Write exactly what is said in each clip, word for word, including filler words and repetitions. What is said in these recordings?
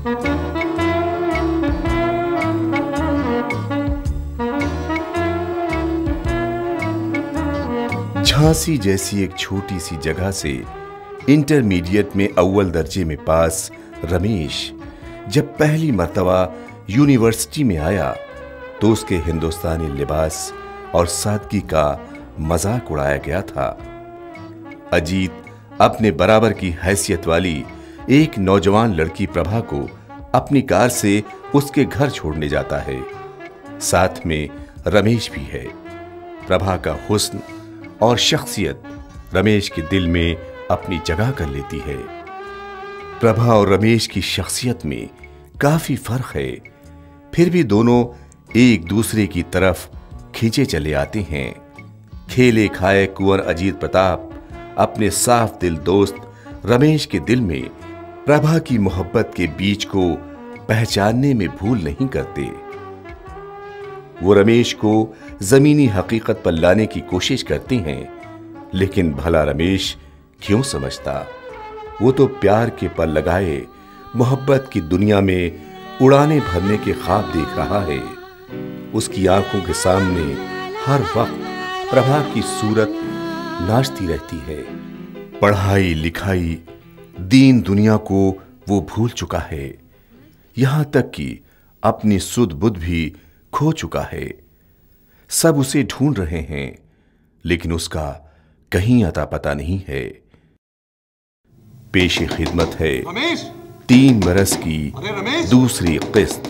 झांसी जैसी एक छोटी सी जगह से इंटरमीडिएट में अव्वल दर्जे में पास रमेश जब पहली मर्तबा यूनिवर्सिटी में आया तो उसके हिंदुस्तानी लिबास और सादगी का मजाक उड़ाया गया था। अजीत अपने बराबर की हैसियत वाली एक नौजवान लड़की प्रभा को अपनी कार से उसके घर छोड़ने जाता है। साथ में रमेश भी है। प्रभा का हुस्न और शख्सियत रमेश के दिल में अपनी जगह कर लेती है। प्रभा और रमेश की शख्सियत में काफी फर्क है, फिर भी दोनों एक दूसरे की तरफ खींचे चले आते हैं। खेले खाए कुंवर अजीत प्रताप अपने साफ दिल दोस्त रमेश के दिल में प्रभा की मोहब्बत के बीज को पहचानने में भूल नहीं करते। वो रमेश को जमीनी हकीकत पर लाने की कोशिश करते हैं, लेकिन भला रमेश क्यों समझता? वो तो प्यार के पर लगाए मोहब्बत की दुनिया में उड़ाने भरने के ख्वाब देख रहा है। उसकी आंखों के सामने हर वक्त प्रभा की सूरत नाचती रहती है। पढ़ाई लिखाई दीन दुनिया को वो भूल चुका है, यहां तक कि अपनी सुध बुध भी खो चुका है। सब उसे ढूंढ रहे हैं, लेकिन उसका कहीं अता पता नहीं है। पेशे खिदमत है तीन बरस की दूसरी किस्त।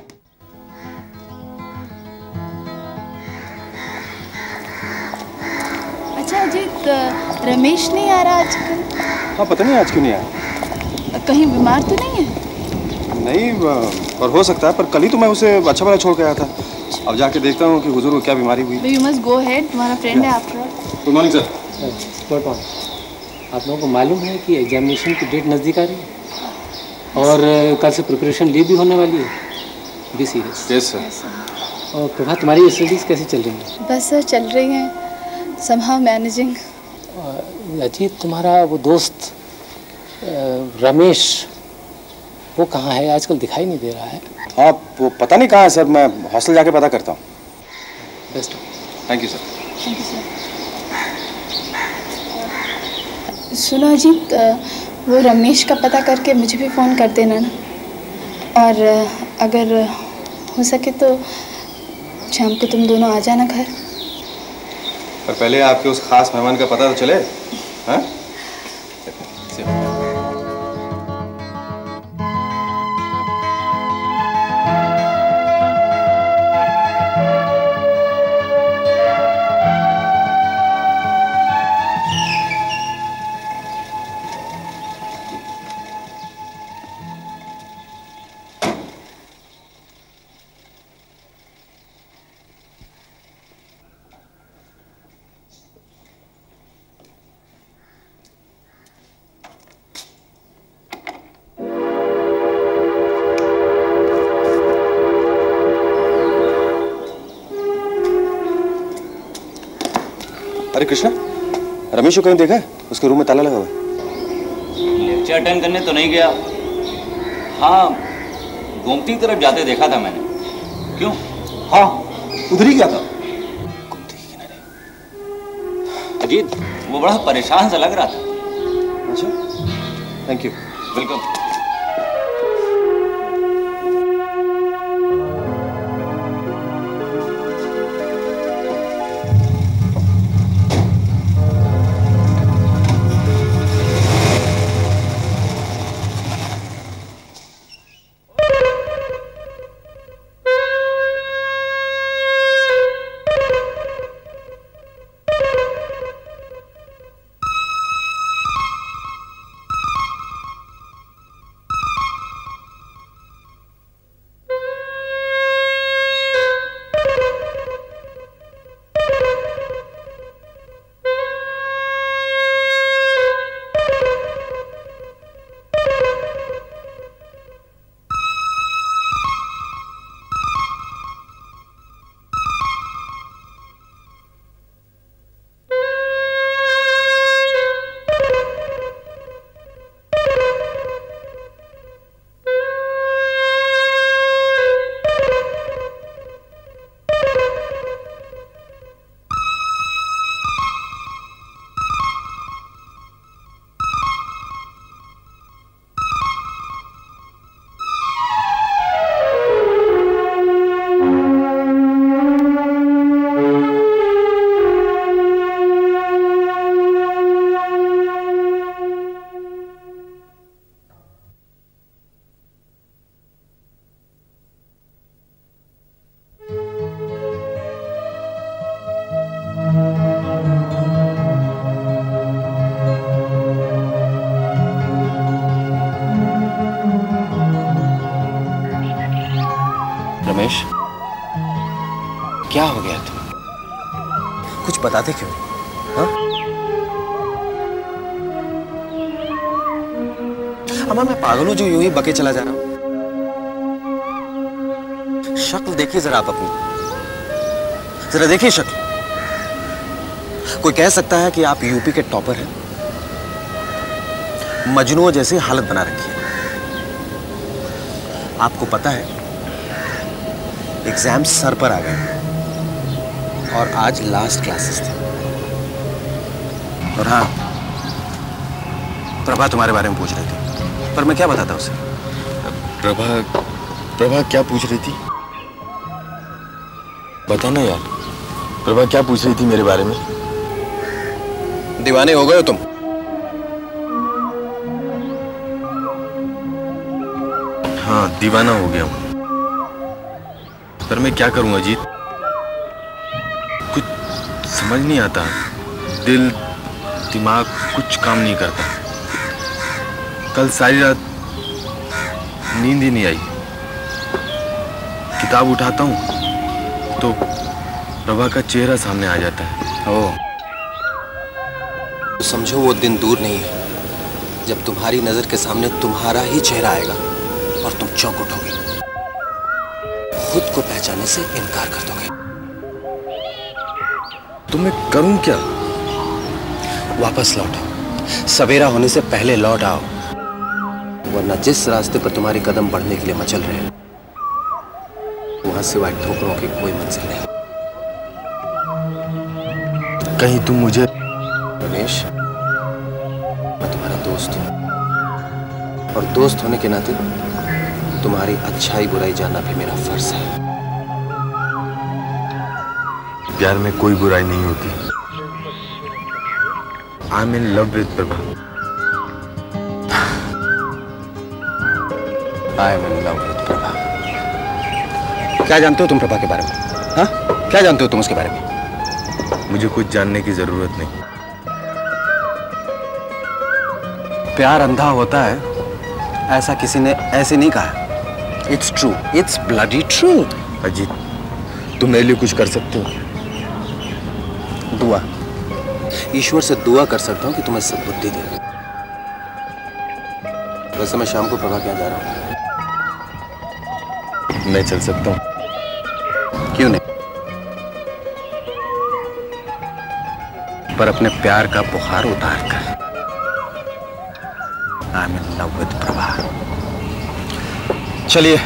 अच्छा अजीत, रमेश नहीं आ रहा आजकल? हाँ, पता नहीं आज क्यों नहीं आया। कहीं बीमार तो नहीं है? नहीं, पर हो सकता है, पर कल ही तो मैं उसे अच्छा वाला छोड़ के आया था। अब जाके देखता हूँ कि हुजूर को क्या बीमारी हुई। यू मस्ट गो अहेड, तुम्हारा फ्रेंड है after all. Good morning sir. Good morning. आप लोगों को मालूम है कि एग्जामिनेशन की डेट नज़दीक आ रही है और कल से प्रिपरेशन लीव भी होने वाली है। Be serious. Yes sir. और प्रभा, तुम्हारी स्टडीज कैसी चल रही हैं? बस सर चल रही हैं, समहाउ मैनेजिंग। अजीत, तुम्हारा वो दोस्त रमेश वो कहाँ है? आजकल दिखाई नहीं दे रहा है। हाँ, वो पता नहीं कहाँ है सर, मैं हॉस्टल जाके पता करता हूँ। Best. Thank you sir. Thank you sir. सुनो अजीत, वो रमेश का पता करके मुझे भी फ़ोन कर देना ना, और अगर हो सके तो शाम को तुम दोनों आ जाना घर। पर पहले आपके उस खास मेहमान का पता तो चले। हाँ? अरे कृष्णा, रमेश को कहीं देखा है? उसके रूम में ताला लगा हुआ है। लेक्चर अटेंड करने तो नहीं गया। हाँ, गोमती की तरफ जाते देखा था मैंने। क्यों? हाँ, उधर ही गया था। गोमती के किनारे। अजीत, वो बड़ा परेशान सा लग रहा था। अच्छा, थैंक यू। वेलकम। क्या हो गया तुम? कुछ बताते क्यों? हाँ? अम्मा मैं पागल हूं जो यूं ही बके चला जा रहा हूं? शक्ल देखिए जरा आप अपनी, जरा देखिए शक्ल। कोई कह सकता है कि आप यूपी के टॉपर हैं? मजनू जैसी हालत बना रखी है। आपको पता है एग्जाम सर पर आ गए और आज लास्ट क्लासेस थे। और हाँ, प्रभा तुम्हारे बारे में पूछ रही थी, पर मैं क्या बताता उसे? प्रभा प्रभा क्या पूछ रही थी? बताना यार, प्रभा क्या पूछ रही थी मेरे बारे में? दीवाने हो गए हो तुम? हाँ, दीवाना हो गया हूं, पर मैं क्या करूं अजीत? कुछ समझ नहीं आता, दिल दिमाग कुछ काम नहीं करता। कल सारी रात नींद ही नहीं आई। किताब उठाता हूं तो प्रभा का चेहरा सामने आ जाता है। ओ, तो समझो वो दिन दूर नहीं है जब तुम्हारी नजर के सामने तुम्हारा ही चेहरा आएगा और तुम चौंक उठोगे, खुद को पहचानने से इनकार कर दोगे। तो मैं करूं क्या? वापस लौटो, सवेरा होने से पहले लौट आओ, वरना जिस रास्ते पर तुम्हारे कदम बढ़ने के लिए मचल रहे हैं वहां सिवाय ठोकरों की कोई मंजिल नहीं। कहीं तुम मुझे... रमेश, मैं तुम्हारा दोस्त हूं और दोस्त होने के नाते तुम्हारी अच्छाई बुराई जानना भी मेरा फर्ज है। प्यार में कोई बुराई नहीं होती। I am in love with Prabha. I am in love with Prabha. क्या जानते हो तुम प्रभा के बारे में? हाँ, क्या जानते हो तुम उसके बारे में? मुझे कुछ जानने की जरूरत नहीं। प्यार अंधा होता है ऐसा किसी ने ऐसे नहीं कहा। It's true, it's bloody true. Ajit, तुम मेरे लिए कुछ कर सकते हो? दुआ, ईश्वर से दुआ कर सकता हूं कि तुम्हें सद्बुद्धि दे। वैसे मैं शाम को प्रभा के यहाँ जा रहा हूं। मैं चल सकता हूं? क्यों नहीं? पर अपने प्यार का बुखार उतार कर। I am in love with Prabha. चलिए।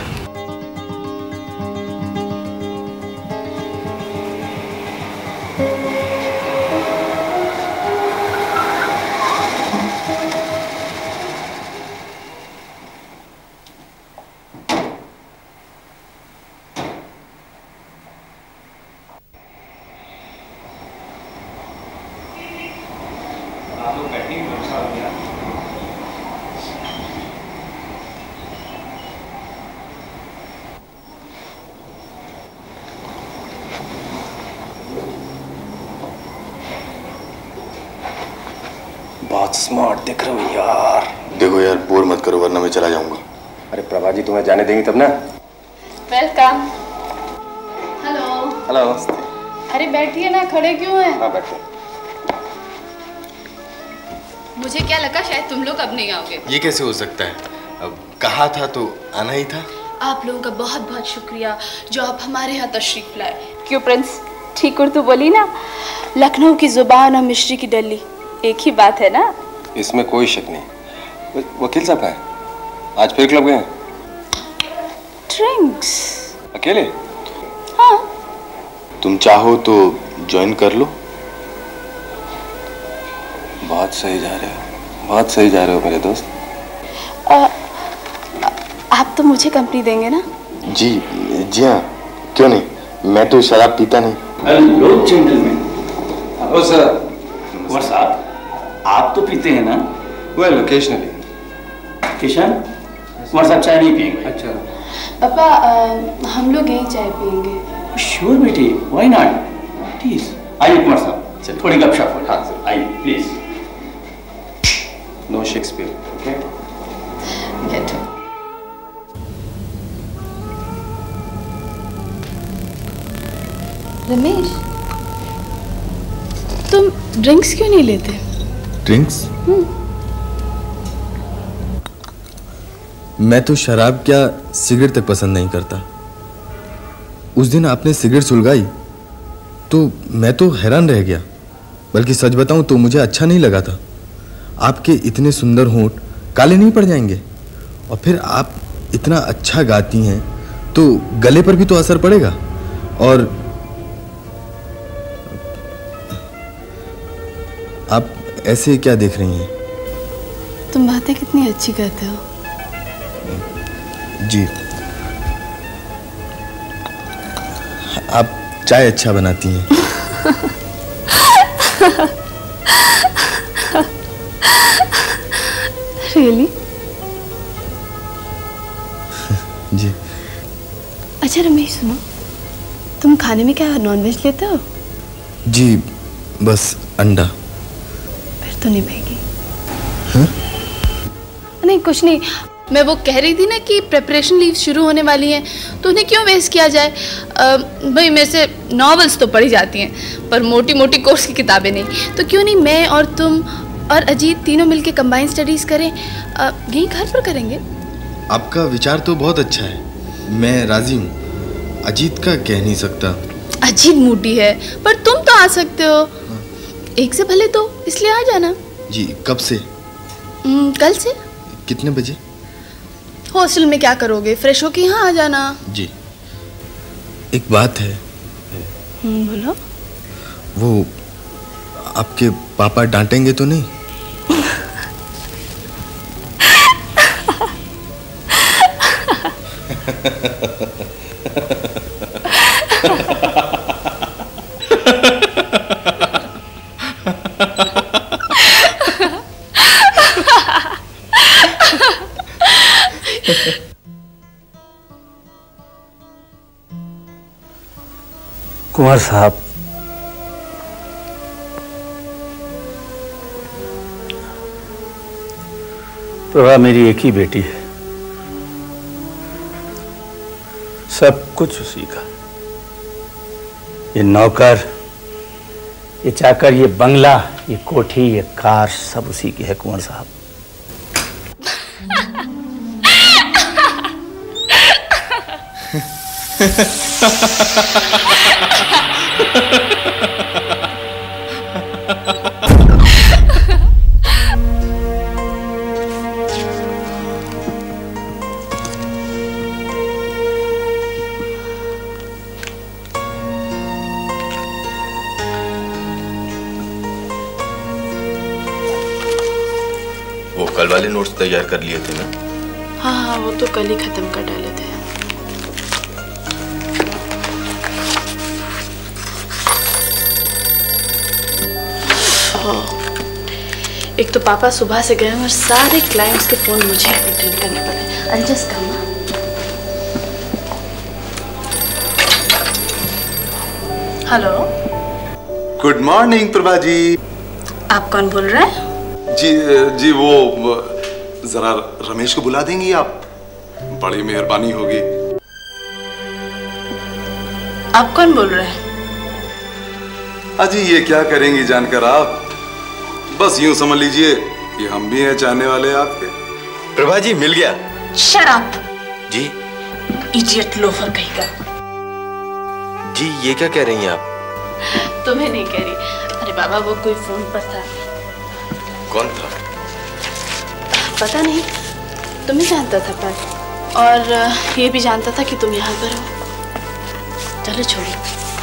बहुत स्मार्ट दिख रहे हो यार। देखो यार, बोर मत करो वरना मैं चला जाऊंगा। अरे प्रभा जी तुम्हें जाने देंगी तब ना। वेलकम। हेलो। हेलो। अरे बैठिए ना, खड़े क्यों हैं? हाँ बैठो। मुझे क्या लगा शायद तुम लोग अब नहीं आओगे। ये कैसे हो सकता है? अब कहा था तो आना ही था। आप लोगों का बहुत बहुत शुक्रिया जो आप हमारे यहाँ तशरीफ लाए। क्यों प्रिंस, ठीक उर्दू बोली ना? लखनऊ की जुबान और मिश्री की डली एक ही बात है ना? इसमें कोई शक नहीं। वकील साहब है आज फिर क्लब गए? ड्रिंक्स। अकेले? हाँ। तुम चाहो तो ज्वाइन कर लो। बहुत सही जा रहे हो, बहुत सही जा रहे हो मेरे दोस्त। आ, आप तो मुझे कंपनी देंगे ना? जी जी हाँ, क्यों नहीं। मैं तो शराब पीता नहीं। Hello gentleman. Oh sir. Kunwar साहब, आप तो पीते हैं ना? Well occasionally. किशन, कुंवर साहब चाय नहीं पिएंगे? अच्छा। पापा, आ, हम लोग यही चाय पियेंगे। श्योर बेटी, व्हाई नॉट? प्लीज आइए कुंवर साहब, थोड़ी गपशप हो। हाँ सर, आइए प्लीज। No Shakespeare, okay? बैठो। रमेश, तुम ड्रिंक्स क्यों नहीं लेते? ड्रिंक्स? मैं तो शराब क्या सिगरेट तक पसंद नहीं करता। उस दिन आपने सिगरेट सुलगाई तो मैं तो हैरान रह गया, बल्कि सच बताऊं तो मुझे अच्छा नहीं लगा था। आपके इतने सुंदर होंठ काले नहीं पड़ जाएंगे? और फिर आप इतना अच्छा गाती हैं तो गले पर भी तो असर पड़ेगा। और आप ऐसे क्या देख रही हैं? तुम बातें कितनी अच्छी करते हो। जी, आप चाय अच्छा बनाती हैं। रियली? जी। अच्छा रमेश सुनो, तुम खाने में क्या नॉनवेज लेते हो? जी, बस अंडा। फिर तो नहीं बहेगी। हाँ? नहीं कुछ नहीं, मैं वो कह रही थी ना कि प्रिपरेशन लीव शुरू होने वाली हैं, तो उन्हें क्यों वेस्ट किया जाए। भाई मेरे से नॉवेल्स तो पढ़ी जाती हैं पर मोटी मोटी कोर्स की किताबें नहीं, तो क्यों नहीं मैं और तुम और अजीत तीनों मिलके कंबाइन स्टडीज करें। यहीं घर पर करेंगे। आपका विचार तो बहुत अच्छा है, मैं राजी हूँ। अजीत का कह नहीं सकता। अजीत मूडी है, पर तुम तो आ सकते हो। हाँ। एक से भले दो, इसलिए आ जाना। जी, कब से? न, कल से। कितने बजे? हॉस्टल में क्या करोगे, फ्रेश होके यहाँ आ जाना। जी। एक बात है। हम्म, बोलो। वो आपके पापा डांटेंगे तो नहीं? कुंवर साहब, प्रभा मेरी एक ही बेटी है, सब कुछ उसी का। ये नौकर, ये चाकर, ये बंगला, ये कोठी, ये कार, सब उसी की है कुंवर साहब। वो कल वाले नोट्स तैयार कर लिए थे ना? हाँ हाँ, वो तो कल ही खत्म कर डाले थे। एक तो पापा सुबह से गए और सारे क्लाइंट्स के फोन मुझे अटेंड करने पड़े। I'll just come. Hello. Good morning Prabha ji. आप कौन बोल रहे हैं? जी जी वो जरा रमेश को बुला देंगी आप, बड़ी मेहरबानी होगी। आप कौन बोल रहे हैं? अजी ये क्या करेंगी जानकर आप, बस यूं समझ लीजिए कि हम भी हैं चाहने वाले आपके। प्रभा जी मिल गया। Shut up. जी। इडियट लोफर कहीं का। जी ये क्या कह रही हैं आप? तुम्हें नहीं कह रही। अरे बाबा वो कोई फोन पर था। कौन था? पता नहीं, तुम्हें जानता था पर, और ये भी जानता था कि तुम यहाँ पर हो। चलो छोड़ो।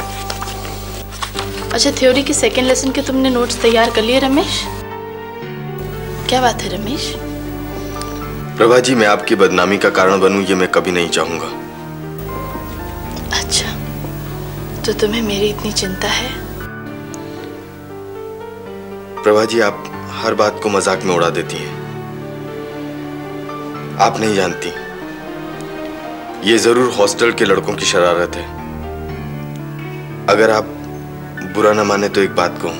अच्छा, थ्योरी के सेकेंड लेसन के तुमने नोट्स तैयार कर लिए रमेश? क्या बात है रमेश? प्रभा जी मैं आपकी बदनामी का कारण बनूं ये मैं कभी नहीं चाहूंगा। अच्छा, तो तुम्हें मेरी इतनी चिंता है? प्रभा जी आप हर बात को मजाक में उड़ा देती हैं। आप नहीं जानती, ये जरूर हॉस्टल के लड़कों की शरारत है। अगर आप बुरा न माने तो एक बात कहूं।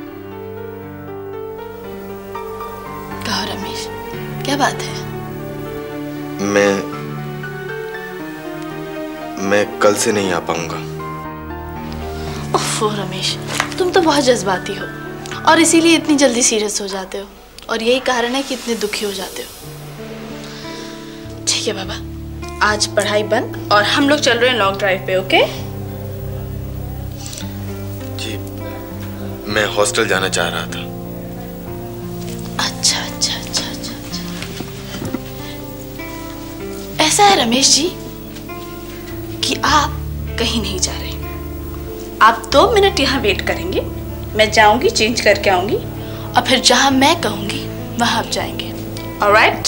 कहो रमेश, क्या बात है? मैं मैं कल से नहीं आ पाऊंगा। ओफो रमेश, तुम तो बहुत जज्बाती हो और इसीलिए इतनी जल्दी सीरियस हो जाते हो, और यही कारण है कि इतने दुखी हो जाते हो। ठीक है बाबा, आज पढ़ाई बंद और हम लोग चल रहे हैं लॉन्ग ड्राइव पे। ओके जी, मैं हॉस्टल जाना चाह रहा था। अच्छा अच्छा अच्छा अच्छा अच्छा ऐसा है रमेश जी कि आप कहीं नहीं जा रहे, आप दो मिनट यहाँ वेट करेंगे, मैं जाऊंगी, चेंज करके आऊंगी, और फिर जहां मैं कहूंगी वहां आप जाएंगे। ऑलराइट?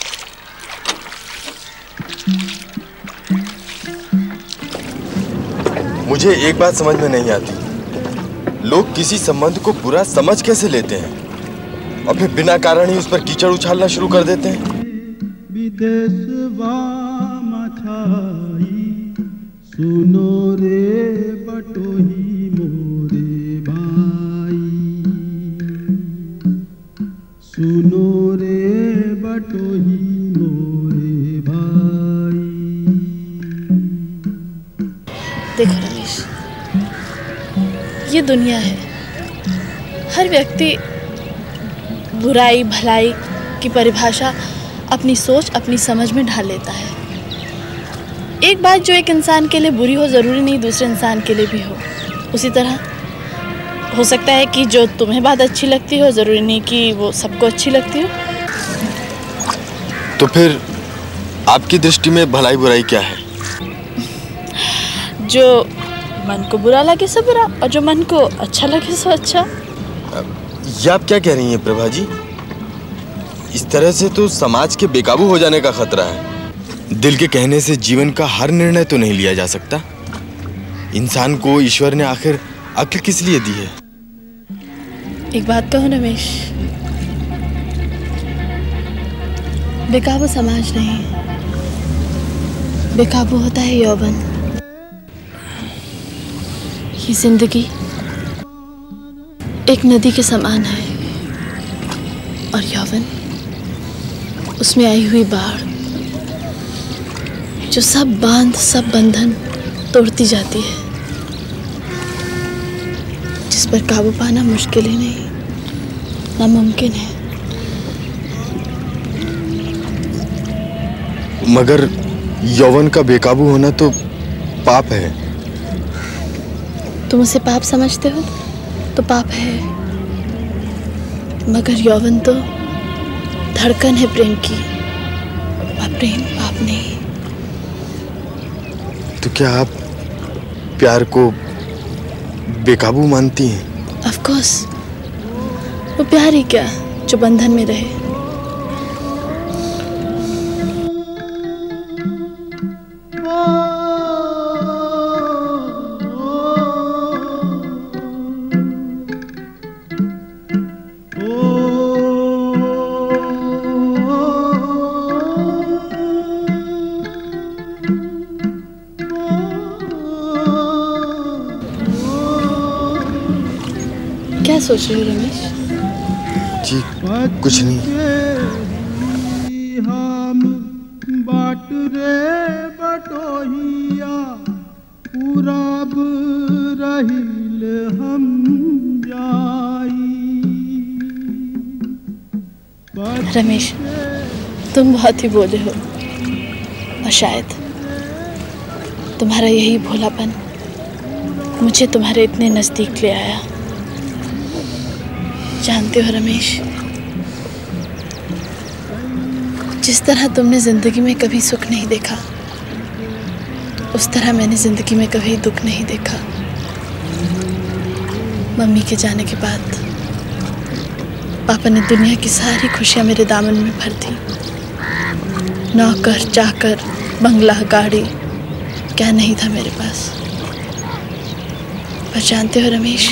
मुझे एक बात समझ में नहीं आती, लोग किसी संबंध को बुरा समझ कैसे लेते हैं और फिर बिना कारण ही उस पर कीचड़ उछालना शुरू कर देते हैं। सुनो रे बटोही मोरे भाई, सुनो रे बटोही मोरे भाई। देखो रमेश, ये दुनिया है, हर व्यक्ति बुराई भलाई की परिभाषा अपनी सोच अपनी समझ में ढाल लेता है। एक बात जो एक इंसान के लिए बुरी हो जरूरी नहीं दूसरे इंसान के लिए भी हो। उसी तरह हो सकता है कि जो तुम्हें बात अच्छी लगती हो जरूरी नहीं कि वो सबको अच्छी लगती हो। तो फिर आपकी दृष्टि में भलाई बुराई क्या है? जो मन को बुरा लगे सो बुरा और जो मन को अच्छा लगे सो अच्छा। ये आप क्या कह रही हैं प्रभा जी? इस तरह से तो समाज के बेकाबू हो जाने का खतरा है। दिल के कहने से जीवन का हर निर्णय तो नहीं लिया जा सकता। इंसान को ईश्वर ने आखिर अक्ल किस लिए दी है? एक बात कहूं रमेश, बेकाबू समाज नहीं, बेकाबू होता है यौवन। ये जिंदगी एक नदी के समान है और यौवन उसमें आई हुई बाढ़ जो सब बांध सब बंधन तोड़ती जाती है, जिस पर काबू पाना मुश्किल ही नहीं नामुमकिन है। मगर यौवन का बेकाबू होना तो पाप है। तुम उसे पाप समझते हो तो पाप है, मगर यौवन तो धड़कन है प्रेम की, और प्रेम पाप नहीं। तो क्या आप प्यार को बेकाबू मानती हैं? ऑफ कोर्स, वो प्यार ही क्या जो बंधन में रहे। क्या सोच रहे हो रमेश? जी कुछ नहीं। हम बाट रे बटोहिया पूरब रहिल हम जाई। रमेश, तुम बहुत ही भोले हो और शायद तुम्हारा यही भोलापन मुझे तुम्हारे इतने नज़दीक ले आया। जानते हो रमेश, जिस तरह तुमने ज़िंदगी में कभी सुख नहीं देखा उस तरह मैंने ज़िंदगी में कभी दुख नहीं देखा। मम्मी के जाने के बाद पापा ने दुनिया की सारी खुशियाँ मेरे दामन में भर दी। नौकर चाकर बंगला गाड़ी क्या नहीं था मेरे पास। पर जानते हो रमेश,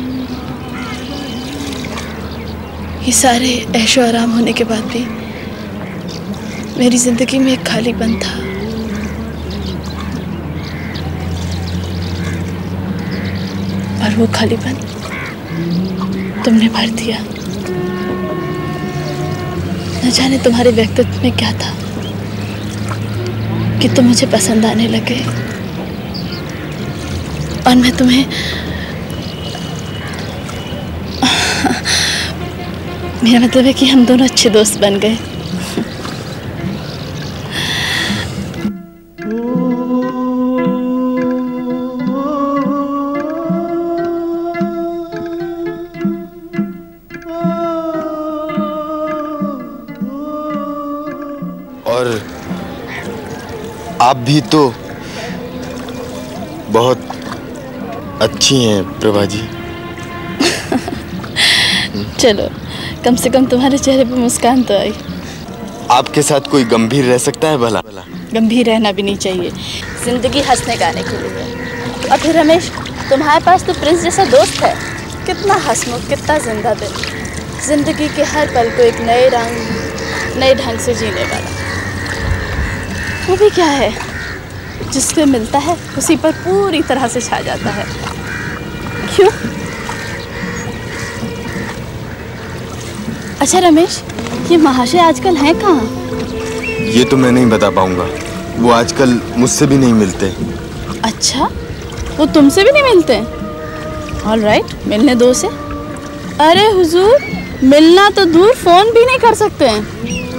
ये सारे ऐशो आराम होने के बाद भी मेरी जिंदगी में एक खालीपन था। और वो खालीपन तुमने भर दिया। न जाने तुम्हारे व्यक्तित्व में क्या था कि तुम मुझे पसंद आने लगे और मैं तुम्हें मेरा मतलब है कि हम दोनों अच्छे दोस्त बन गए। और आप भी तो बहुत अच्छी हैं प्रभा जी। चलो, कम से कम तुम्हारे चेहरे पे मुस्कान तो आई। आपके साथ कोई गंभीर रह सकता है भला? गंभीर रहना भी नहीं चाहिए, जिंदगी हंसने गाने के लिए है। और फिर रमेश, तुम्हारे पास तो प्रिंस जैसा दोस्त है, कितना हंसमुख, कितना जिंदा दिल, जिंदगी के हर पल को एक नए रंग, नए ढंग से जीने वाला। वो भी क्या है, जिससे मिलता है उसी पर पूरी तरह से छा जाता है। क्यों? अच्छा रमेश, ये महाशय आजकल हैं कहाँ? ये तो मैं नहीं बता पाऊंगा, वो आजकल मुझसे भी नहीं मिलते। अच्छा, वो तुमसे भी नहीं मिलते? ऑल राइट, मिलने दो से। अरे हुजूर, मिलना तो दूर, फोन भी नहीं कर सकते हैं।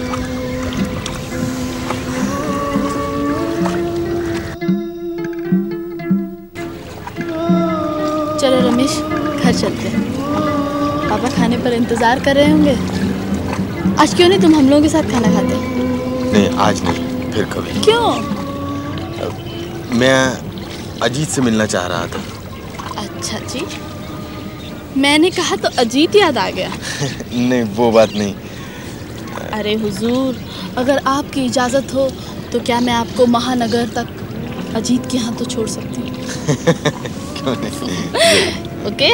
चलो रमेश, घर चलते हैं। पापा खाने पर इंतजार कर रहे होंगे। आज क्यों नहीं तुम हम लोगों के साथ खाना खाते? नहीं, आज नहीं, फिर कभी। क्यों? मैं अजीत से मिलना चाह रहा था। अच्छा जी, मैंने कहा तो अजीत याद आ गया। नहीं, वो बात नहीं। अरे हुजूर, अगर आपकी इजाज़त हो तो क्या मैं आपको महानगर तक अजीत के यहाँ तो छोड़ सकती हूँ? क्यों नहीं? ओके।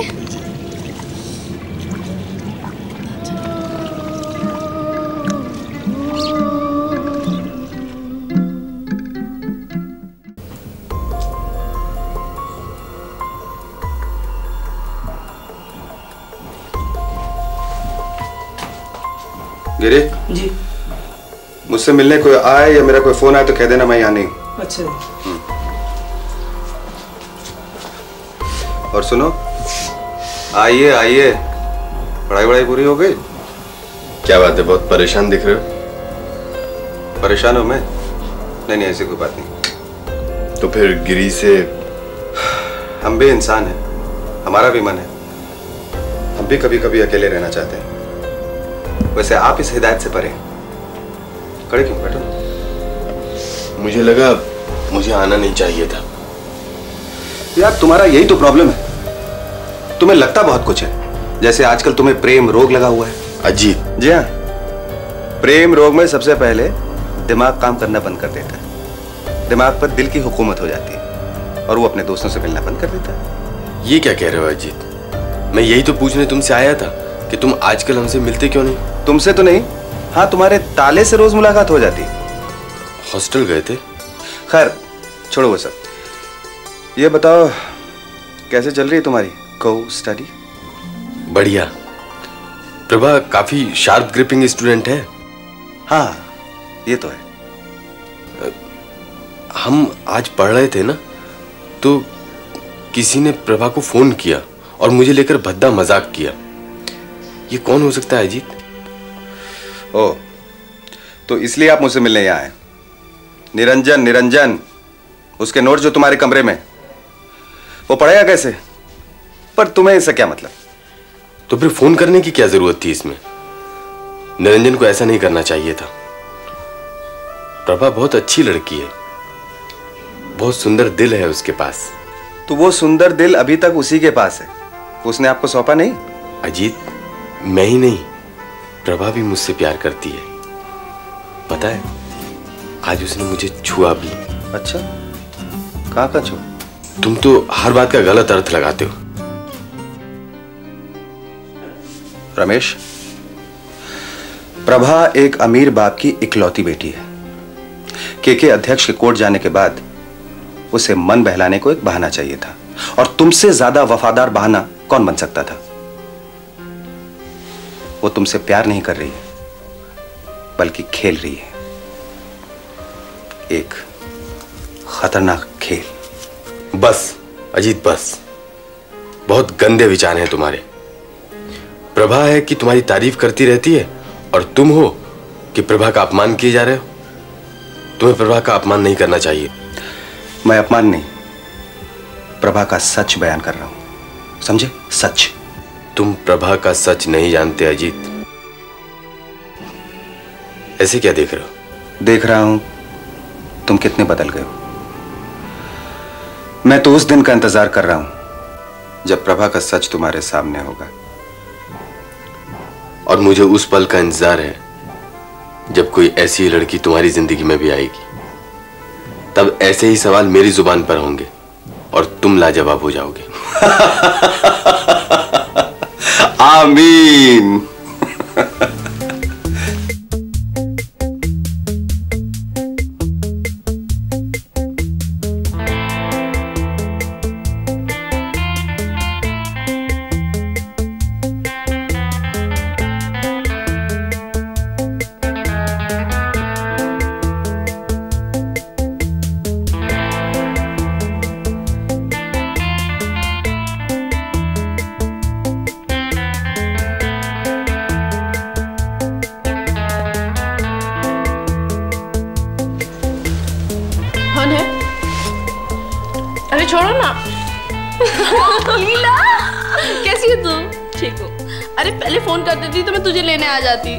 गिरी जी। मुझसे मिलने कोई आए या मेरा कोई फोन आए तो कह देना मैं यहाँ नहीं। अच्छा। और सुनो, आइए आइए, पढ़ाई वढ़ाई पूरी हो गई? क्या बात है, बहुत परेशान दिख रहे हो। परेशान हो मैं? नहीं नहीं, ऐसी कोई बात नहीं। तो फिर गिरी से? हम भी इंसान हैं, हमारा भी मन है, हम भी कभी कभी अकेले रहना चाहते हैं। वैसे आप इस हिदायत से परे हैं। खड़े क्यों, बैठो। मुझे लगा मुझे आना नहीं चाहिए था। यार तुम्हारा यही तो प्रॉब्लम है, तुम्हें लगता बहुत कुछ है, जैसे आजकल तुम्हें प्रेम रोग लगा हुआ है। अजीत? जी हाँ, प्रेम रोग में सबसे पहले दिमाग काम करना बंद कर देता है, दिमाग पर दिल की हुकूमत हो जाती है और वो अपने दोस्तों से मिलना बंद कर देता है। ये क्या कह रहे हो अजीत? मैं यही तो पूछने तुमसे आया था कि तुम आजकल हमसे मिलते क्यों नहीं? तुमसे तो नहीं, हाँ तुम्हारे ताले से रोज मुलाकात हो जाती। हॉस्टल गए थे? खैर छोड़ो वो सब, ये बताओ कैसे चल रही है तुम्हारी को स्टडी? बढ़िया। प्रभा काफी शार्प ग्रिपिंग स्टूडेंट है। हाँ ये तो है। हम आज पढ़ रहे थे ना, तो किसी ने प्रभा को फोन किया और मुझे लेकर भद्दा मजाक किया। ये कौन हो सकता है अजीत? ओ, तो इसलिए आप मुझसे मिलने यहाँ आए? निरंजन निरंजन उसके नोट जो तुम्हारे कमरे में, वो पढ़ेगा कैसे? पर तुम्हें इससे क्या मतलब? तो फिर फोन करने की क्या जरूरत थी इसमें? निरंजन को ऐसा नहीं करना चाहिए था। प्रभा बहुत अच्छी लड़की है, बहुत सुंदर दिल है उसके पास। तो वो सुंदर दिल अभी तक उसी के पास है, उसने आपको सौंपा नहीं? अजीत, मैं ही नहीं, प्रभा भी मुझसे प्यार करती है। पता है, आज उसने मुझे छुआ भी। अच्छा, कहाँ का छुआ? तुम तो हर बात का गलत अर्थ लगाते हो। रमेश, प्रभा एक अमीर बाप की इकलौती बेटी है। केके अध्यक्ष के कोर्ट जाने के बाद उसे मन बहलाने को एक बहाना चाहिए था, और तुमसे ज्यादा वफादार बहाना कौन बन सकता था? वो तुमसे प्यार नहीं कर रही है, बल्कि खेल रही है, एक खतरनाक खेल। बस अजीत, बस। बहुत गंदे विचार हैं तुम्हारे। प्रभा है कि तुम्हारी तारीफ करती रहती है और तुम हो कि प्रभा का अपमान किए जा रहे हो। तुम्हें प्रभा का अपमान नहीं करना चाहिए। मैं अपमान नहीं, प्रभा का सच बयान कर रहा हूं, समझे? सच। तुम प्रभा का सच नहीं जानते अजीत। ऐसे क्या देख रहे हो? देख रहा हूं तुम कितने बदल गए हो। मैं तो उस दिन का इंतजार कर रहा हूं जब प्रभा का सच तुम्हारे सामने होगा। और मुझे उस पल का इंतजार है जब कोई ऐसी लड़की तुम्हारी जिंदगी में भी आएगी। तब ऐसे ही सवाल मेरी जुबान पर होंगे और तुम लाजवाब हो जाओगे। आमीन। छोड़ो ना। लीला कैसी है तू? ठीक हो? अरे पहले फोन कर देती तो मैं तुझे लेने आ जाती।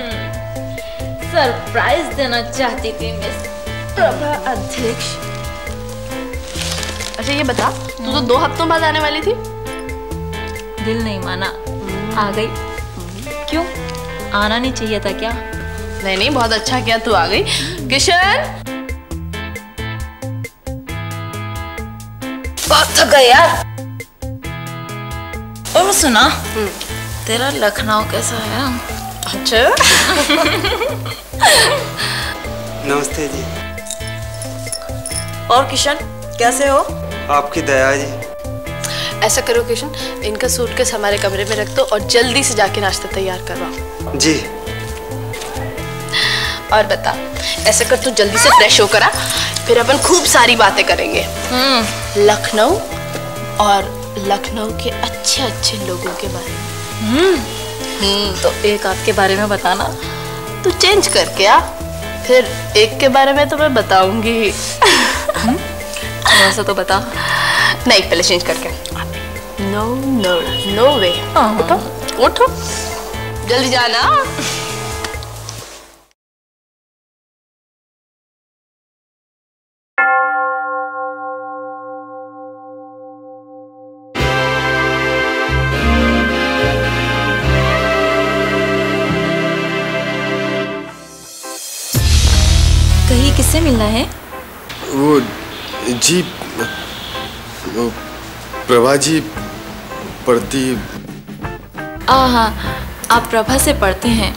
सरप्राइज देना चाहती थी मिस प्रभा अध्यक्ष। अच्छा ये बता, तू तो दो हफ्तों बाद आने वाली थी। दिल नहीं माना, आ गई। क्यों आना नहीं चाहिए था क्या? नहीं नहीं, बहुत अच्छा किया तू आ गई। किशन बहुत थक गए यार। और सुना, तेरा लखनऊ कैसा है? अच्छा नमस्ते जी। और किशन कैसे हो? आपकी दया जी। ऐसा करो किशन, इनका सूटकेस हमारे कमरे में रख दो और जल्दी से जाके नाश्ता तैयार करवाओ। जी। और बता, ऐसा कर तू जल्दी से फ्रेश होकर आ, फिर अपन खूब सारी बातें करेंगे लखनऊ और लखनऊ के अच्छे अच्छे लोगों के बारे में। हम्म तो एक आपके बारे में बताना। तू चेंज करके आ, फिर एक के बारे में तो मैं बताऊंगी। वैसे तो बता। नहीं, पहले चेंज करके। No no no way. उठो उठो, जल्दी जाना। कहीं किससे मिलना है? वो जी, वो प्रभा जी पढ़ती। हाँ, आप प्रभा से पढ़ते हैं?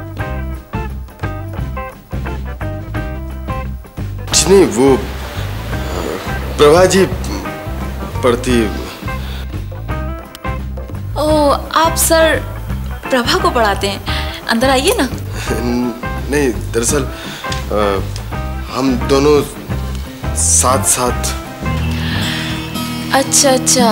नहीं, वो प्रभा जी पढ़ती। ओह, आप सर प्रभा को पढ़ाते हैं। अंदर आइए ना। नहीं, दरअसल हम दोनों साथ साथ। अच्छा अच्छा,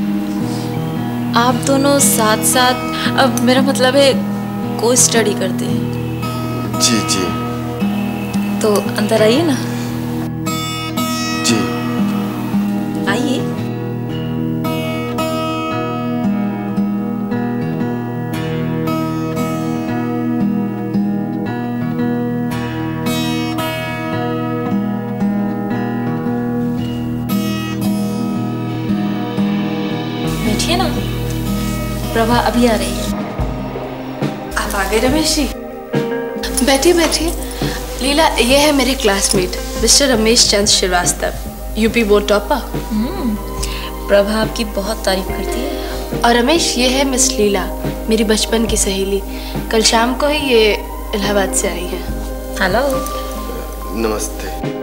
आप दोनों साथ साथ। अब मेरा मतलब है को स्टडी करते हैं। जी जी। तो अंदर आइए ना। जी आइए। बैठिए ना, प्रभा अभी आ रही है। आप आ गए रमेश जी? बैठिए बैठिए। लीला, ये है मेरे classmate mister Ramesh Chand Srivastava, UP board topper. Prabha आपकी बहुत तारीफ करती है। और रमेश, ये है मिस लीला, मेरी बचपन की सहेली। कल शाम को ही ये इलाहाबाद से आई है। हेलो। नमस्ते।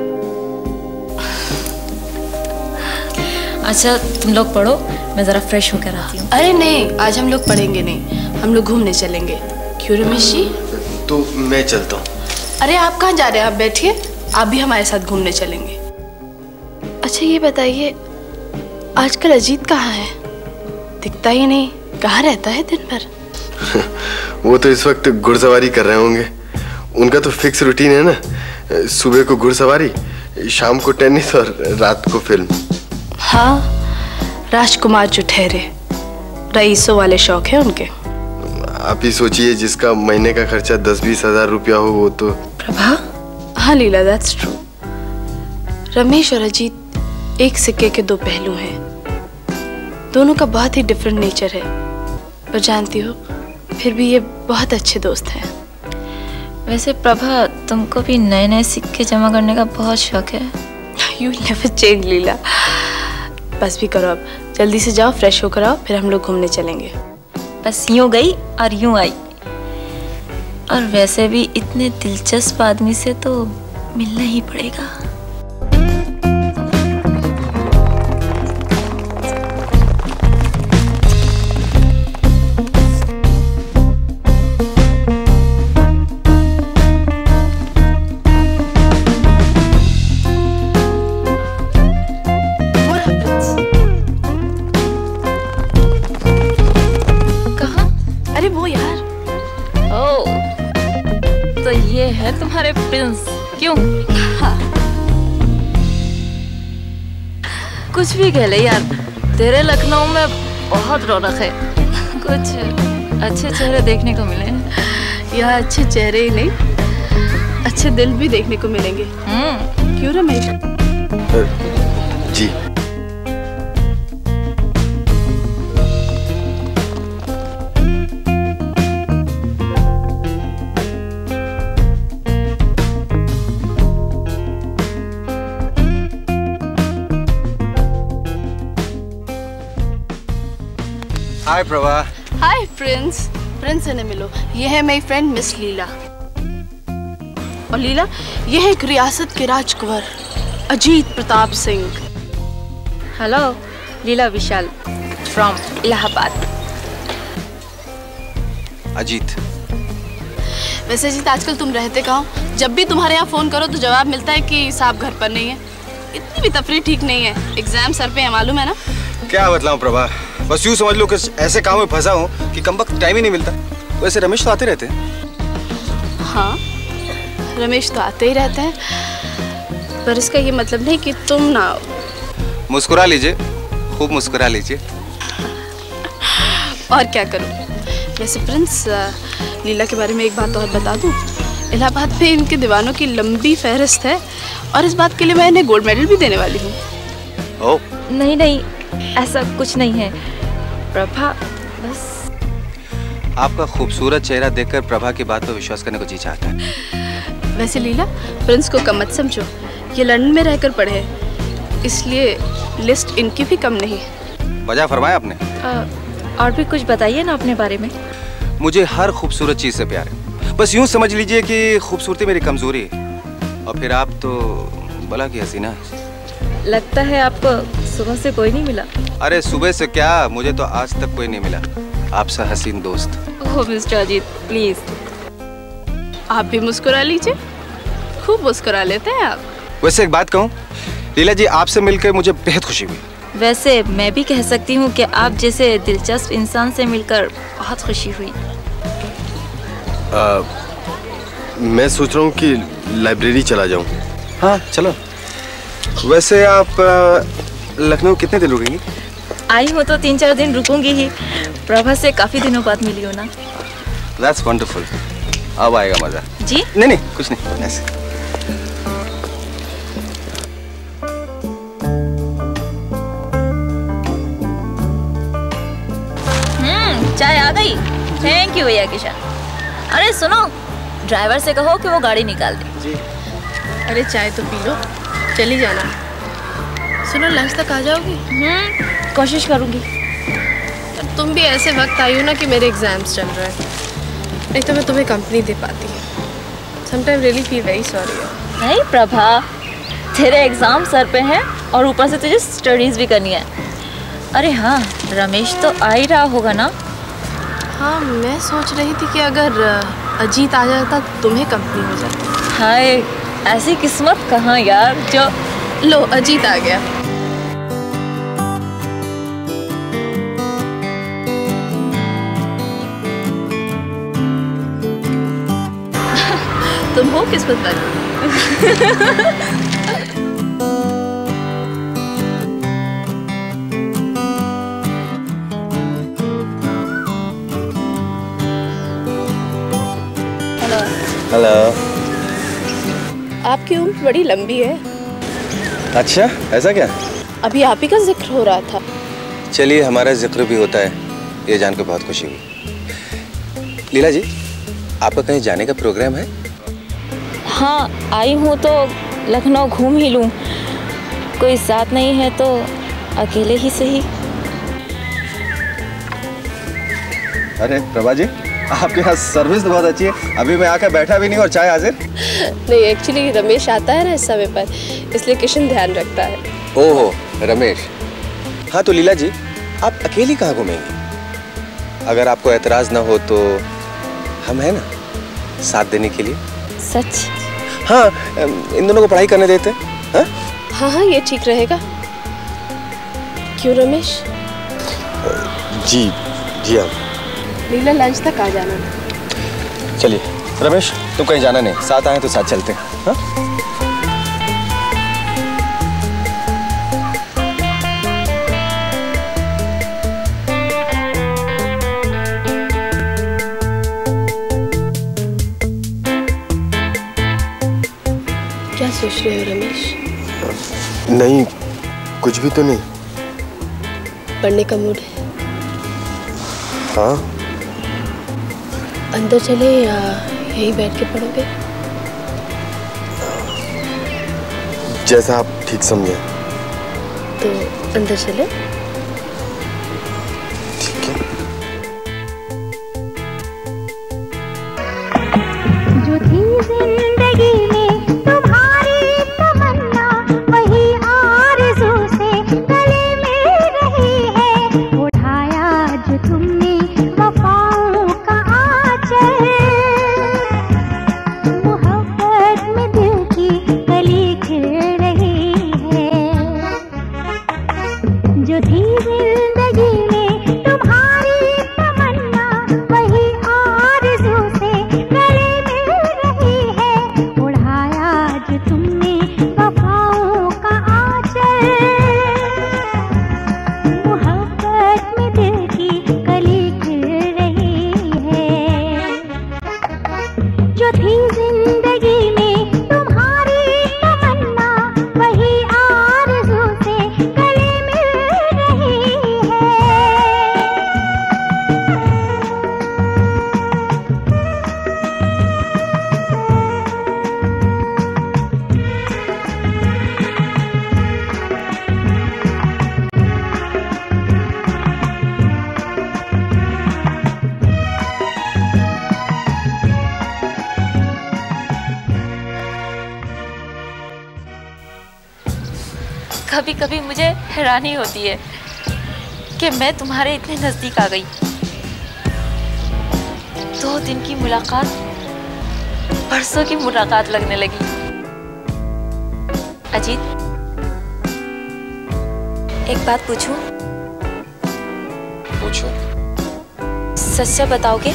अच्छा तुम लोग पढ़ो, मैं जरा फ्रेश होकर आती हूँ। अरे नहीं, आज हम लोग पढ़ेंगे नहीं, हम लोग घूमने चलेंगे। क्यों रमेश जी? तो मैं चलता हूँ। अरे आप कहाँ जा रहे हैं? आप बैठिए, आप भी हमारे साथ घूमने चलेंगे। अच्छा ये बताइए, आजकल अजीत कहाँ है? दिखता ही नहीं, कहाँ रहता है दिन भर? वो तो इस वक्त घुड़सवारी कर रहे होंगे। उनका तो फिक्स रूटीन है ना, सुबह को घुड़सवारी, शाम को टेनिस और रात को फिल्म। हाँ, राजकुमार जो ठहरे, रईसों वाले शौक है उनके। आप ही सोचिए, जिसका महीने का खर्चा दस बीस हजार रुपया हो वो तो। प्रभा, हाँ लीला, दैट्स ट्रू। रमेश और अजीत एक सिक्के के दो पहलू हैं। दोनों का बहुत ही डिफरेंट नेचर है, पर जानती हो फिर भी ये बहुत अच्छे दोस्त हैं। वैसे प्रभा, तुमको भी नए नए सिक्के जमा करने का बहुत शौक है। You never change Leela. बस भी करो, अब जल्दी से जाओ, फ्रेश होकर आओ, फिर हम लोग घूमने चलेंगे। बस यूं गई और यूं आई। और वैसे भी इतने दिलचस्प आदमी से तो मिलना ही पड़ेगा। तुम्हारे प्रिंस क्यों? हाँ। कुछ भी कह ले यार, तेरे लखनऊ में बहुत रौनक है। कुछ अच्छे चेहरे देखने को मिले। यहाँ अच्छे चेहरे ही नहीं, अच्छे दिल भी देखने को मिलेंगे। क्यों रमेश? जी। Hi Prabha. Hi Prince. Prince से मिलो, ये है मेरी फ्रेंड मिस लीला। और लीला, ये है एक रियासत के राजकुंवर अजीत प्रताप सिंह। Hello, Leela Vishal from Allahabad. अजीत। वैसे अजीत, आजकल तुम रहते कहाँ हो? जब भी तुम्हारे यहाँ फोन करो तो जवाब मिलता है कि साहब घर पर नहीं है। इतनी भी तफरीह ठीक नहीं है। एग्जाम सर पे है, मालूम है ना? क्या बतलाऊं प्रभा, बस यूं समझ लो कि ऐसे काम में फंसा हूं कि कम वक्त टाइम ही नहीं मिलता। वैसे रमेश तो आते रहते हैं। हाँ, रमेश तो आते ही रहते हैं, पर इसका ये मतलब नहीं कि तुम ना आओ। मुस्कुरा लीजिए, खूब मुस्कुरा लीजिए। और क्या करूं? वैसे प्रिंस, लीला के बारे में एक बात और बता दूं। इलाहाबाद में इनके दीवानों की लंबी फहरिस्त है, और इस बात के लिए मैं इन्हें गोल्ड मेडल भी देने वाली हूँ। ओह नहीं नहीं, ऐसा कुछ नहीं है प्रभा, बस आपका खूबसूरत चेहरा देखकर प्रभा की बात पर विश्वास करने को जी चाहता है। वैसे लीला, प्रिंस को कम मत समझो, ये लंदन में रहकर पढ़े हैं, इसलिए लिस्ट इनकी भी कम नहीं। वजह फरमाया आपने? आ, और भी कुछ बताइए ना अपने बारे में। मुझे हर खूबसूरत चीज से प्यार है। बस यूं समझ लीजिए कि खूबसूरती मेरी कमजोरी है, और फिर आप तो भला की हसीना। लगता है आपको सुबह से कोई नहीं मिला। अरे सुबह से क्या, मुझे तो आज तक कोई नहीं मिला आपसे हसीन दोस्त। ओह मिस्टर अजीत, प्लीज आप भी मुस्कुरा लीजिए, खूब मुस्कुरा लेते हैं आप। वैसे एक बात कहूँ लीला जी, आपसे मिलकर मुझे बेहद खुशी हुई। वैसे मैं भी कह सकती हूँ कि आप जैसे दिलचस्प इंसान से मिलकर बहुत खुशी हुई। आ, मैं सोच रहा हूँ कि लाइब्रेरी चला जाऊँ। हाँ चलो। वैसे आप लखनऊ कितने दिन रुकेंगी? आई हूँ तो तीन चार दिन रुकूंगी ही। प्रभा से काफी दिनों बाद मिली हो ना। That's wonderful। अब आएगा मजा। जी? नहीं नहीं, कुछ नहीं, ऐसे। हम्म, चाय आ गई। थैंक यू भैया किशन। अरे सुनो, ड्राइवर से कहो कि वो गाड़ी निकाल दे। जी। अरे चाय तो पी लो, चली जाना। सुनो, लंच तक आ जाओगी? हम्म, कोशिश करूंगी। तुम भी ऐसे वक्त आई हो ना कि मेरे एग्जाम्स चल रहे हैं, नहीं तो मैं तुम्हें कंपनी दे पाती। Sometime really feel very sorry. नहीं प्रभा, तेरे एग्जाम सर पे हैं और ऊपर से तुझे स्टडीज भी करनी है। अरे हाँ, रमेश तो आ ही रहा होगा ना? हाँ, मैं सोच रही थी कि अगर अजीत आ जाता तुम्हें कंपनी हो जाती। हाय, ऐसी किस्मत कहाँ यार। जो लो, अजीत आ गया। तुम हो किस्मत वाली। हेलो। हेलो। आपकी उम्र बड़ी लंबी है। अच्छा, ऐसा क्या? अभी आप ही का जिक्र हो रहा था। चलिए, हमारा जिक्र भी होता है, ये जान के बहुत खुशी हुई। लीला जी, आपका कहीं जाने का प्रोग्राम है? हाँ, आई हूँ तो लखनऊ घूम ही लूँ। कोई साथ नहीं है तो अकेले ही सही। अरे प्रभा जी, आपके यहाँ सर्विस तो बहुत अच्छी है। अभी मैं आकर बैठा भी नहीं और चाय हाजिर। नहीं, एक्चुअली रमेश आता है ना इस समय पर, इसलिए किशन ध्यान रखता है। ओहो, रमेश। हाँ तो लीला जी, आप अकेली कहाँ घूमेंगी? अगर आपको एतराज ना हो तो हम हैं ना साथ देने के लिए। सच? हाँ, इन दोनों को पढ़ाई करने देते हैं। हाँ हाँ हाँ, ये ठीक रहेगा। क्यों रमेश? जी जी हाँ। लीला लंच तक आ जाना था। चलिए रमेश, तुम कहीं जाना नहीं, साथ आए तो साथ चलते हैं। हाँ? क्या सोच रहे हो रमेश? नहीं, कुछ भी तो नहीं। पढ़ने का मूड है? हाँ। अंदर चले या यहीं बैठ के पढ़ोगे? जैसा आप ठीक समझे। तो अंदर चले? ठीक है। जो थी जिंदगी में तुम्हारी तमन्ना, वही आरज़ू से गले मिल रही है। उठाया जो तुमने वफाओं का आंचल, मोहब्बत में दिल की कली खिल रही है। जो थी जिंदगी में तुम्हारी तमन्ना, वही आरज़ू से गले मिल रही है। उड़ाया जो तुमने वफाओं का आंचल, मोहब्बत में दिल की कली खिल रही है। जो थी जिंदगी में तुम्हारी तमन्ना, वही आरज़ू से गले मिल रही है। कभी कभी मुझे हैरानी होती है कि मैं तुम्हारे इतने नजदीक आ गई। दो दिन की मुलाकात परसों की मुलाकात लगने लगी। अजीत, एक बात पूछूं? पूछो। सच से बताओगे?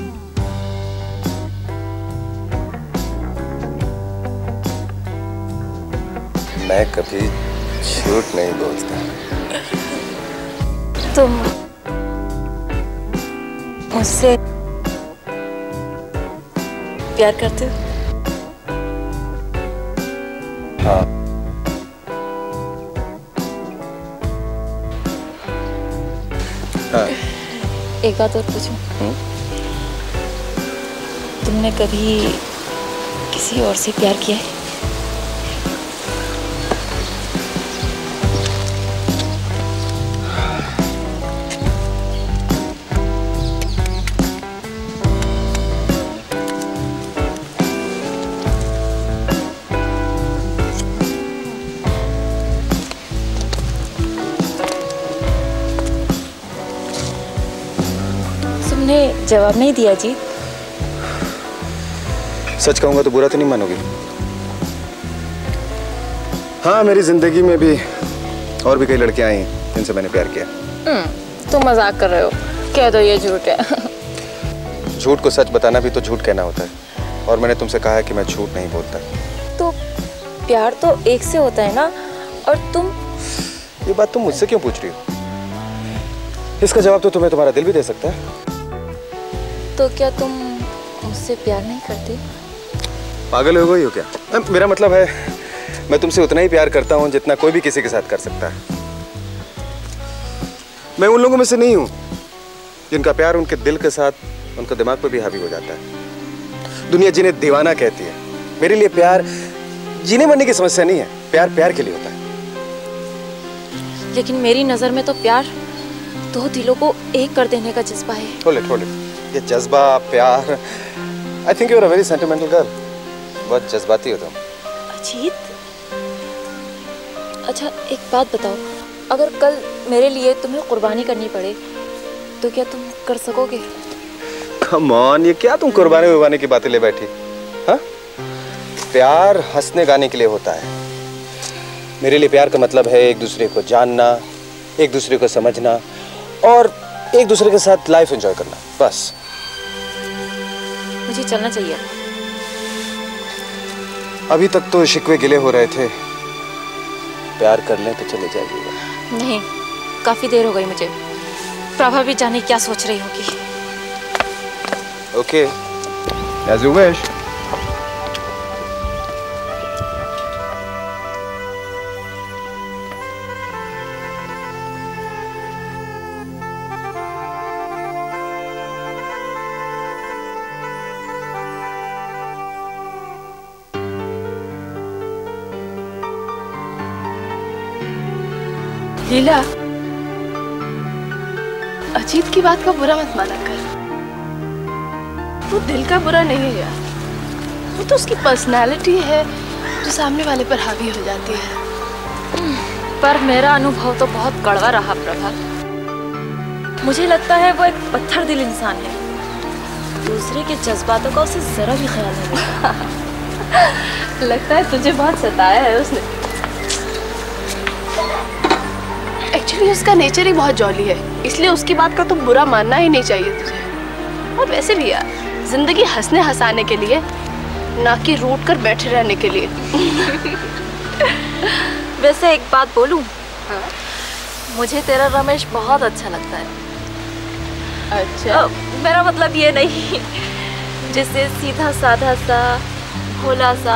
मैं कभी झूठ नहीं बोलता। तुम मुझसे प्यार करते हो? हाँ। हाँ। एक बात और पूछूं? तुमने कभी किसी और से प्यार किया है? तुमने जवाब नहीं दिया जी। सच कहूंगा तो बुरा तो नहीं मानोगे? हाँ, मेरी जिंदगी में भी और भी कई लड़कियां आई जिनसे मैंने प्यार किया। तुम मजाक कर रहे हो? कह दो ये झूठ है। झूठ को सच बताना भी तो झूठ कहना होता है। और मैंने तुमसे कहा है कि मैं झूठ नहीं बोलता। तो प्यार तो एक से होता है ना, और तुम ये बात तुम मुझसे क्यों पूछ रही हो? इसका जवाब तो तुम्हें तुम्हारा दिल भी दे सकता है। तो क्या तुम मुझसे प्यार नहीं करती? पागल हो गई हो क्या? मेरा मतलब है मैं तुमसे उतना ही प्यार करता हूँ जितना कोई भी किसी के साथ कर सकता है। मैं उन लोगों में से नहीं हूँ जिनका प्यार उनके दिल के साथ उनके दिमाग पर भी हावी हो जाता है। दुनिया जिन्हें दीवाना कहती है, मेरे लिए प्यार जीने मरने की समस्या नहीं है। प्यार प्यार के लिए होता है। लेकिन मेरी नजर में तो प्यार दो दिलों को एक कर देने का जज्बा है। Hold it, hold it. ये जज्बा प्यार, I think you're a very sentimental girl. बहुत जज्बाती हो तुम। अजीत, अच्छा एक बात बताओ, अगर कल मेरे लिए तुम्हें कुर्बानी करनी पड़े तो क्या तुम कर सकोगे? Come on, ये क्या तुम कुर्बानी उर्बानी की बातें ले बैठी? हाँ? प्यार हंसने गाने के लिए होता है। मेरे लिए प्यार का मतलब है एक दूसरे को जानना, एक दूसरे को समझना और एक दूसरे के साथ लाइफ एंजॉय करना, बस। मुझे चलना चाहिए। अभी तक तो शिकवे गिले हो रहे थे, प्यार कर लें तो चले जाइएगा। नहीं, काफी देर हो गई मुझे। प्रभा भी जाने क्या सोच रही होगी। Okay, as you wish. Leela, Ajit की बात का बुरा मत माना कर। वो दिल का बुरा नहीं है यार, वो तो उसकी पर्सनालिटी है जो सामने वाले पर हावी हो जाती है। पर मेरा अनुभव तो बहुत कड़वा रहा प्रभा। मुझे लगता है वो एक पत्थर दिल इंसान है। दूसरे के जज्बातों का उसे जरा भी ख्याल नहीं रहता। लगता है तुझे बहुत सताया है उसने। एक्चुअली उसका नेचर ही बहुत जॉली है, इसलिए उसकी बात का तो बुरा मानना ही नहीं चाहिए तुझे। और वैसे भी यार, जिंदगी हंसने हंसाने के लिए, ना कि रूठ कर बैठे रहने के लिए। वैसे एक बात बोलूं? हाँ? मुझे तेरा रमेश बहुत अच्छा लगता है। अच्छा? आ, मेरा मतलब ये नहीं, जैसे सीधा साधा सा, भोला सा,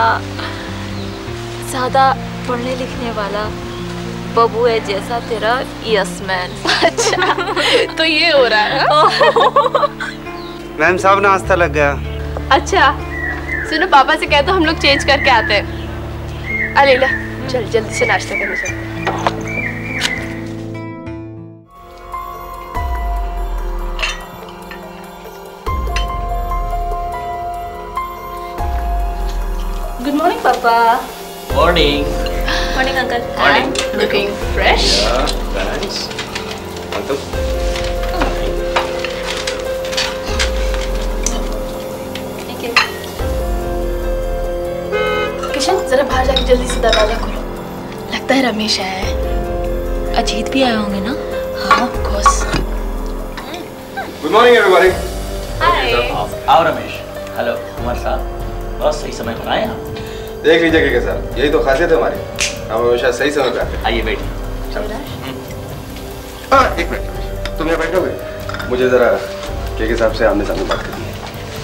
सादा पढ़ने लिखने वाला बबुए जैसा तेरा यस मैन। अच्छा, तो ये हो रहा है? मैम साहब नाश्ता लग गया। अच्छा, सुनो पापा से कह दो हम लोग चेंज करके आते हैं। अरे ला, चल जल्दी से नाश्ता करने चल। गुड मॉर्निंग पापा। Morning. Morning uncle. Morning. Looking fresh. Thanks. Uncle. Thank you. Kishan, जरा बाहर जाके जल्दी से दरवाजा खोलो। लगता है रमेश आया है। अजीत भी आए होंगे ना? हाँ, of course. Good morning everybody. Hi. आओ रमेश। हेलो कुमार साहब, बहुत सही समय पर आए आप। देख लीजिए के साहब, यही तो खासियत है हमारी, हम हमेशा सही समय पे आते हैं। आइए बैठिए। हाँ, एक मिनट, तुम यहाँ बैठोगे? मुझे जरा के साहब से आमने सामने बात करनी है।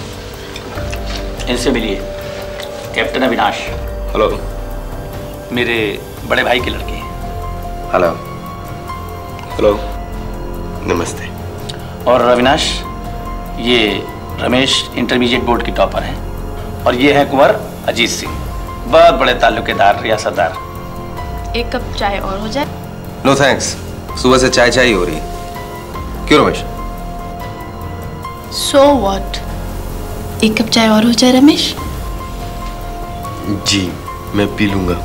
इनसे मिलिए, कैप्टन अविनाश। हेलो। मेरे बड़े भाई की लड़की। हेलो। हेलो। नमस्ते। और अविनाश, ये रमेश इंटरमीडिएट बोर्ड की टॉपर हैं, और ये है कुंवर अजीत सिंह, बहुत बड़े ताल्लुकेदार रियासतदार। एक कप चाय और हो जाए? नो थैंक्स, सुबह से चाय चाय ही हो रही है। क्यों रमेश? सो व्हाट, एक कप चाय और हो जाए रमेश? जी मैं पी लूंगा।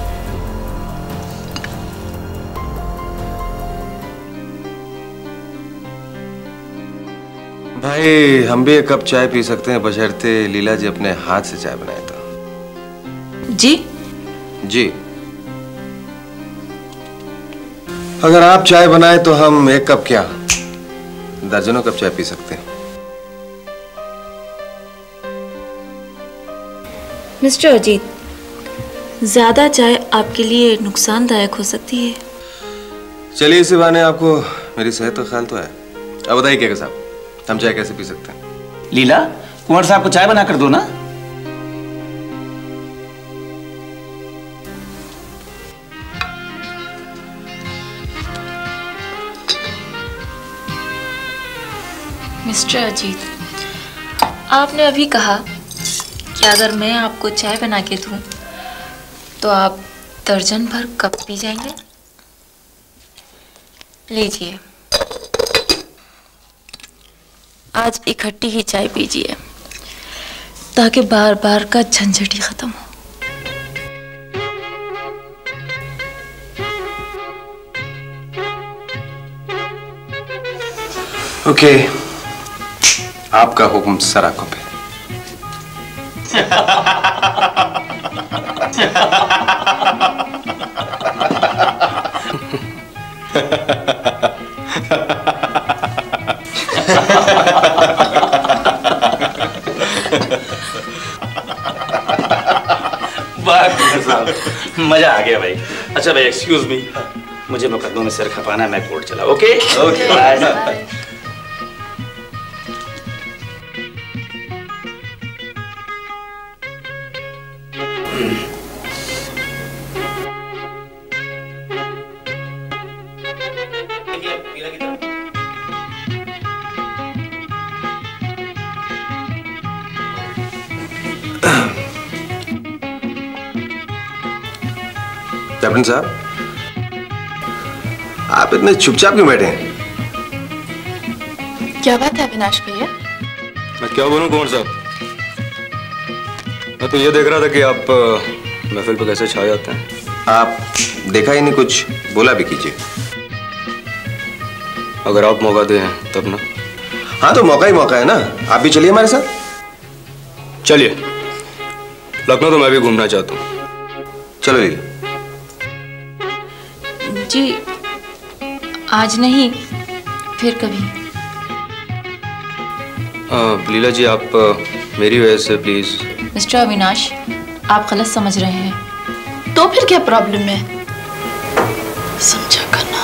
भाई हम भी एक कप चाय पी सकते हैं, बशर्ते लीला जी अपने हाथ से चाय बनाए तो। जी जी, अगर आप चाय बनाए तो हम एक कप क्या दर्जनों कप चाय पी सकते हैं। मिस्टर अजीत, ज्यादा चाय आपके लिए नुकसानदायक हो सकती है। चलिए, इसी बहाने आपको मेरी सेहत का ख्याल तो है। अब बताइए क्या साहब, हम चाय कैसे पी सकते हैं? लीला, कुंवर साहब को चाय बना कर दो ना। मिस्टर अजीत, आपने अभी कहा कि अगर मैं आपको चाय बना के दूं तो आप दर्जन भर कप पी जाएंगे। लीजिए, आज इकट्ठी ही चाय पीजिए ताकि बार बार का झंझट ही खत्म हो। ओके, आपका हुक्म सर आंखों पे। मजा आ गया भाई। अच्छा भाई, एक्सक्यूज मी, मुझे मुकदमों में सिर खपाना है, मैं कोर्ट चला। Okay okay bye. कैप्टन साहब, आप इतने चुपचाप क्यों बैठे हैं? क्या बात है अविनाश भैया? मैं क्या बोलूं कुंवर साहब, मैं तो ये देख रहा था कि आप महफिल पर कैसे छा जाते हैं। आप देखा ही नहीं, कुछ बोला भी कीजिए। अगर आप मौका दें तब ना। हाँ तो मौका ही मौका है ना, आप भी चलिए हमारे साथ। चलिए, लखनऊ तो मैं भी घूमना चाहता हूँ। चलो लीला। जी, आज नहीं, फिर कभी। आ, लीला जी, आप मेरी वजह से प्लीज। मिस्टर अविनाश, आप गलत समझ रहे हैं। तो फिर क्या प्रॉब्लम है? समझा करना।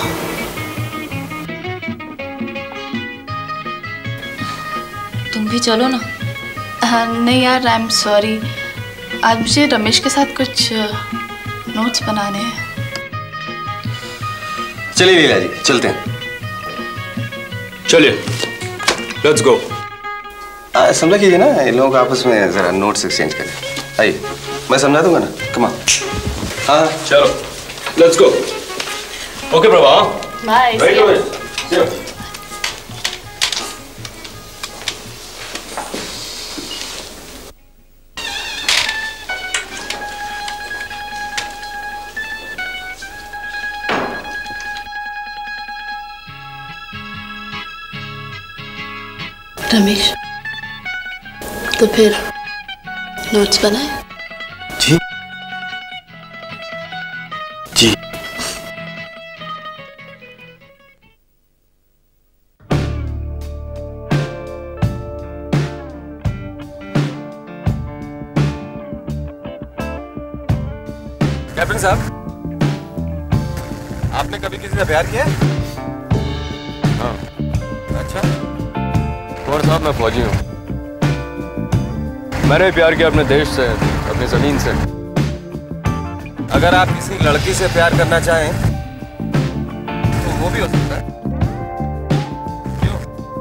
तुम भी चलो ना। हाँ, नहीं यार, आई एम सॉरी। आज मुझे रमेश के साथ कुछ नोट्स बनाने हैं। चलिए लीला जी, चलते हैं। चलिए, लेट्स गो। समझा कीजिए ना, इन लोगों को आपस में जरा नोट्स एक्सचेंज करें। आइए, मैं समझा दूंगा ना। Come on. हाँ चलो, let's go. Okay Prabha, bye. Ramesh, तो फिर नोट्स बनाए? जी जी। कैप्टन साहब, आपने कभी किसी से प्यार किया? हाँ। अच्छा कुंवर साहब, मैं फौजी हूँ। मैंने प्यार किया अपने देश से, अपनी जमीन से। अगर आप किसी लड़की से प्यार करना चाहें तो वो भी हो सकता है। क्यों?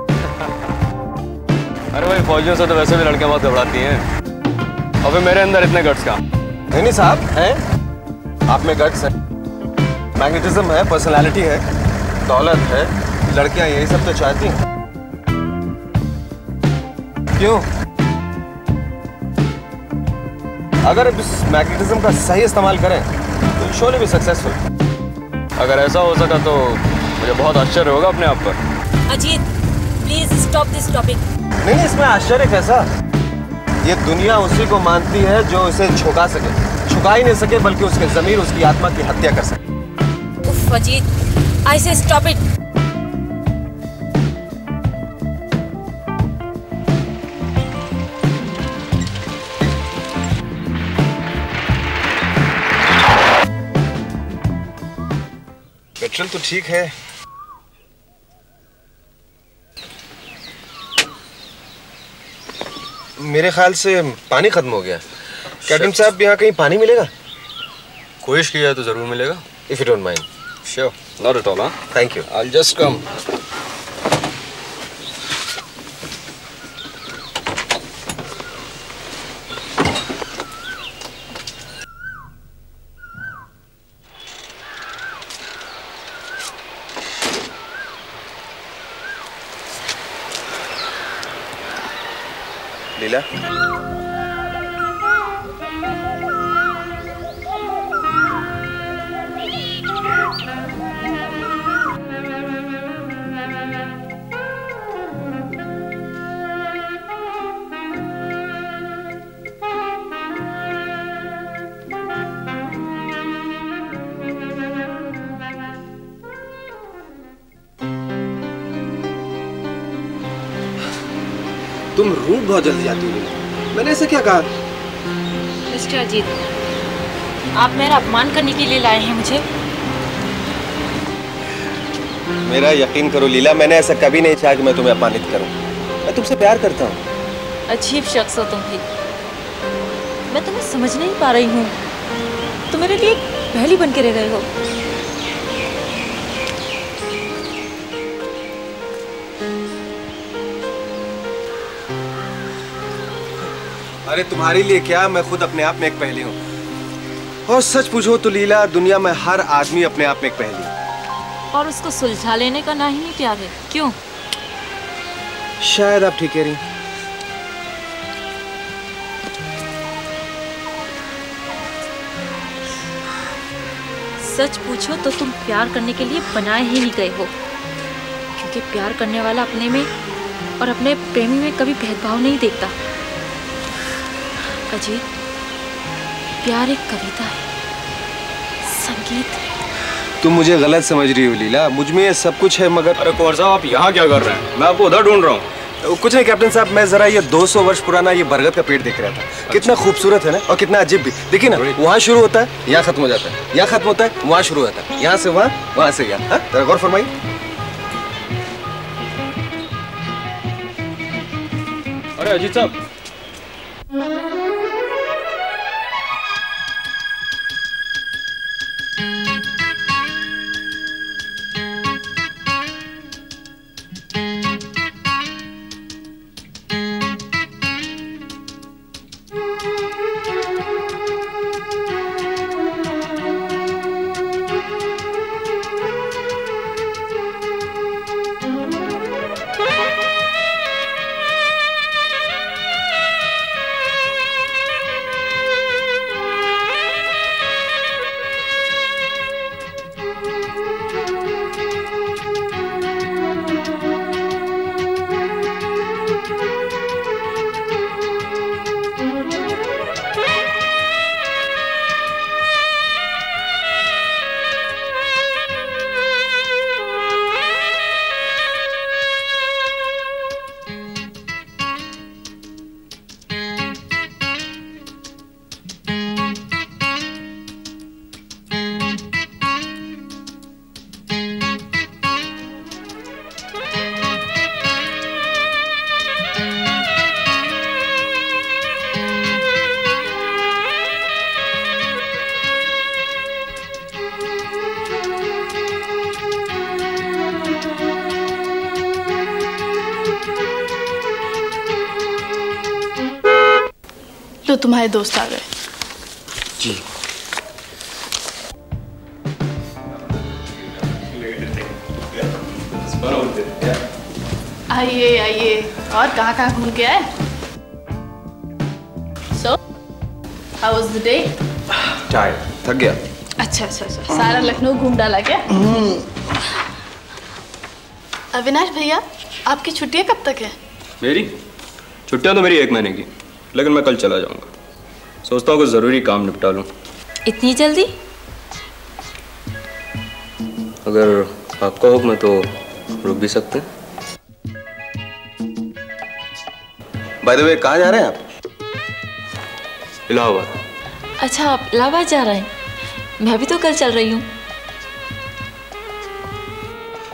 अरे भाई, फौजियों से तो वैसे भी लड़कियां बहुत घबराती हैं, और फिर मेरे अंदर इतने गट्स का। नहीं नहीं साहब, हैं आप में गट्स है, मैग्नेटिज्म है, पर्सनालिटी है, दौलत है। लड़कियां यही सब तो चाहती हैं। क्यों? अगर इस मैग्नेटिज्म का सही इस्तेमाल करें तो शो भी सक्सेसफुल। अगर ऐसा हो सका तो मुझे बहुत आश्चर्य होगा अपने आप पर। Ajit, please stop this topic. नहीं नहीं, इसमें आश्चर्य कैसा? ये दुनिया उसी को मानती है जो इसे झुका सके, झुका ही नहीं सके बल्कि उसके जमीर, उसकी आत्मा की हत्या कर सके। उफ अजीत, आई से स्टॉप इट। नेचुरल तो ठीक है। मेरे ख्याल से पानी खत्म हो गया। कैप्टन साहब, यहाँ कहीं पानी मिलेगा? कोशिश किया है तो जरूर मिलेगा। If you don't mind. Sure, not at all, huh? Thank you. I'll just come. लीला, तुम रूट बहुत जल्दी जाती हो। मैंने ऐसा क्या कहा? मिस्टर अजीत, आप मेरा अपमान करने के लिए लाए हैं मुझे? मेरा यकीन करो लीला, मैंने ऐसा कभी नहीं चाहा कि मैं तुम्हें अपमानित करूं। मैं तुमसे प्यार करता हूं। अजीब शख्स हो तुम भी। मैं तुम्हें समझ नहीं पा रही हूँ। तुम मेरे लिए पहली बन के रह गए हो। अरे तुम्हारे लिए क्या, मैं खुद अपने आप में एक पहेली हूँ। और सच पूछो तो लीला, दुनिया में हर आदमी अपने आप में एक पहेली है। और उसको सुलझा लेने का ना ही प्यार है, क्यों? शायद आप ठीक कह रही। सच पूछो तो तुम प्यार करने के लिए बनाए ही नहीं गए हो, क्योंकि प्यार करने वाला अपने में और अपने प्रेमी में कभी भेदभाव नहीं देखता। अजीत, प्यार एक कविता है, संगीत है। तुम मुझे गलत समझ रही हो लीला, मुझ में ये सब कुछ है मगर। अरे कुंवर साहब, आप यहाँ क्या कर रहे हैं? मैं आपको उधर ढूंढ रहा हूँ। कुछ नहीं कैप्टन साहब, मैं जरा ये दो सौ वर्ष पुराना ये बरगद का पेड़ देख रहा था। कितना खूबसूरत है ना, और कितना अजीब भी। देखिए ना, वहाँ शुरू होता है, यहाँ खत्म हो जाता है, यहाँ खत्म होता है, वहाँ शुरू होता है, यहाँ से वहाँ, वहाँ से यहाँ। जरा गौर फरमाइए। अरे अजीत साहब, तो तुम्हारे दोस्त आ गए। जी। आइए आइए, और कहाँ कहाँ घूम के आए? So, how was the day? Tired, थक गया। अच्छा अच्छा अच्छा, सारा लखनऊ घूम डाला क्या? अविनाश भैया, आपकी छुट्टियाँ कब तक है? मेरी छुट्टियां तो मेरी एक महीने की, लेकिन मैं कल चला जाऊंगा। सोचता हूँ कुछ जरूरी काम निपटा लूँ। इतनी जल्दी? अगर आपका हुक्म है तो रुक भी सकते हैं। बाय द वे, कहाँ जा रहे हैं आप? इलाहाबाद। अच्छा, आप इलाहाबाद जा रहे हैं? मैं भी तो कल चल रही हूँ।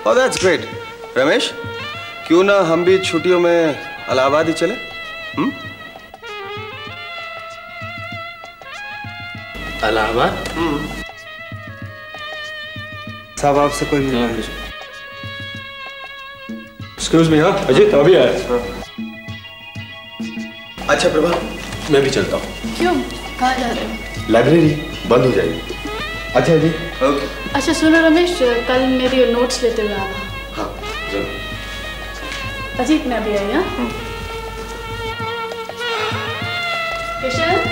Oh, that's great. रमेश, क्यों ना हम भी छुट्टियों में इलाहाबाद ही चले? हम्म? इलाहाबाद? हम्म। साहब आपसे कोई एक्सक्यूज मी, हाँ अजीत अभी आया। अच्छा प्रभा, मैं भी चलता हूँ। क्यों? कहाँ जा रहे हो? लाइब्रेरी बंद हो जाएगी। अच्छा जी। ओके। अच्छा सुनो रमेश, कल मेरी नोट्स लेते हुए आना। हाँ जरूर। अजीत मैं भी आई। हाँ किशन,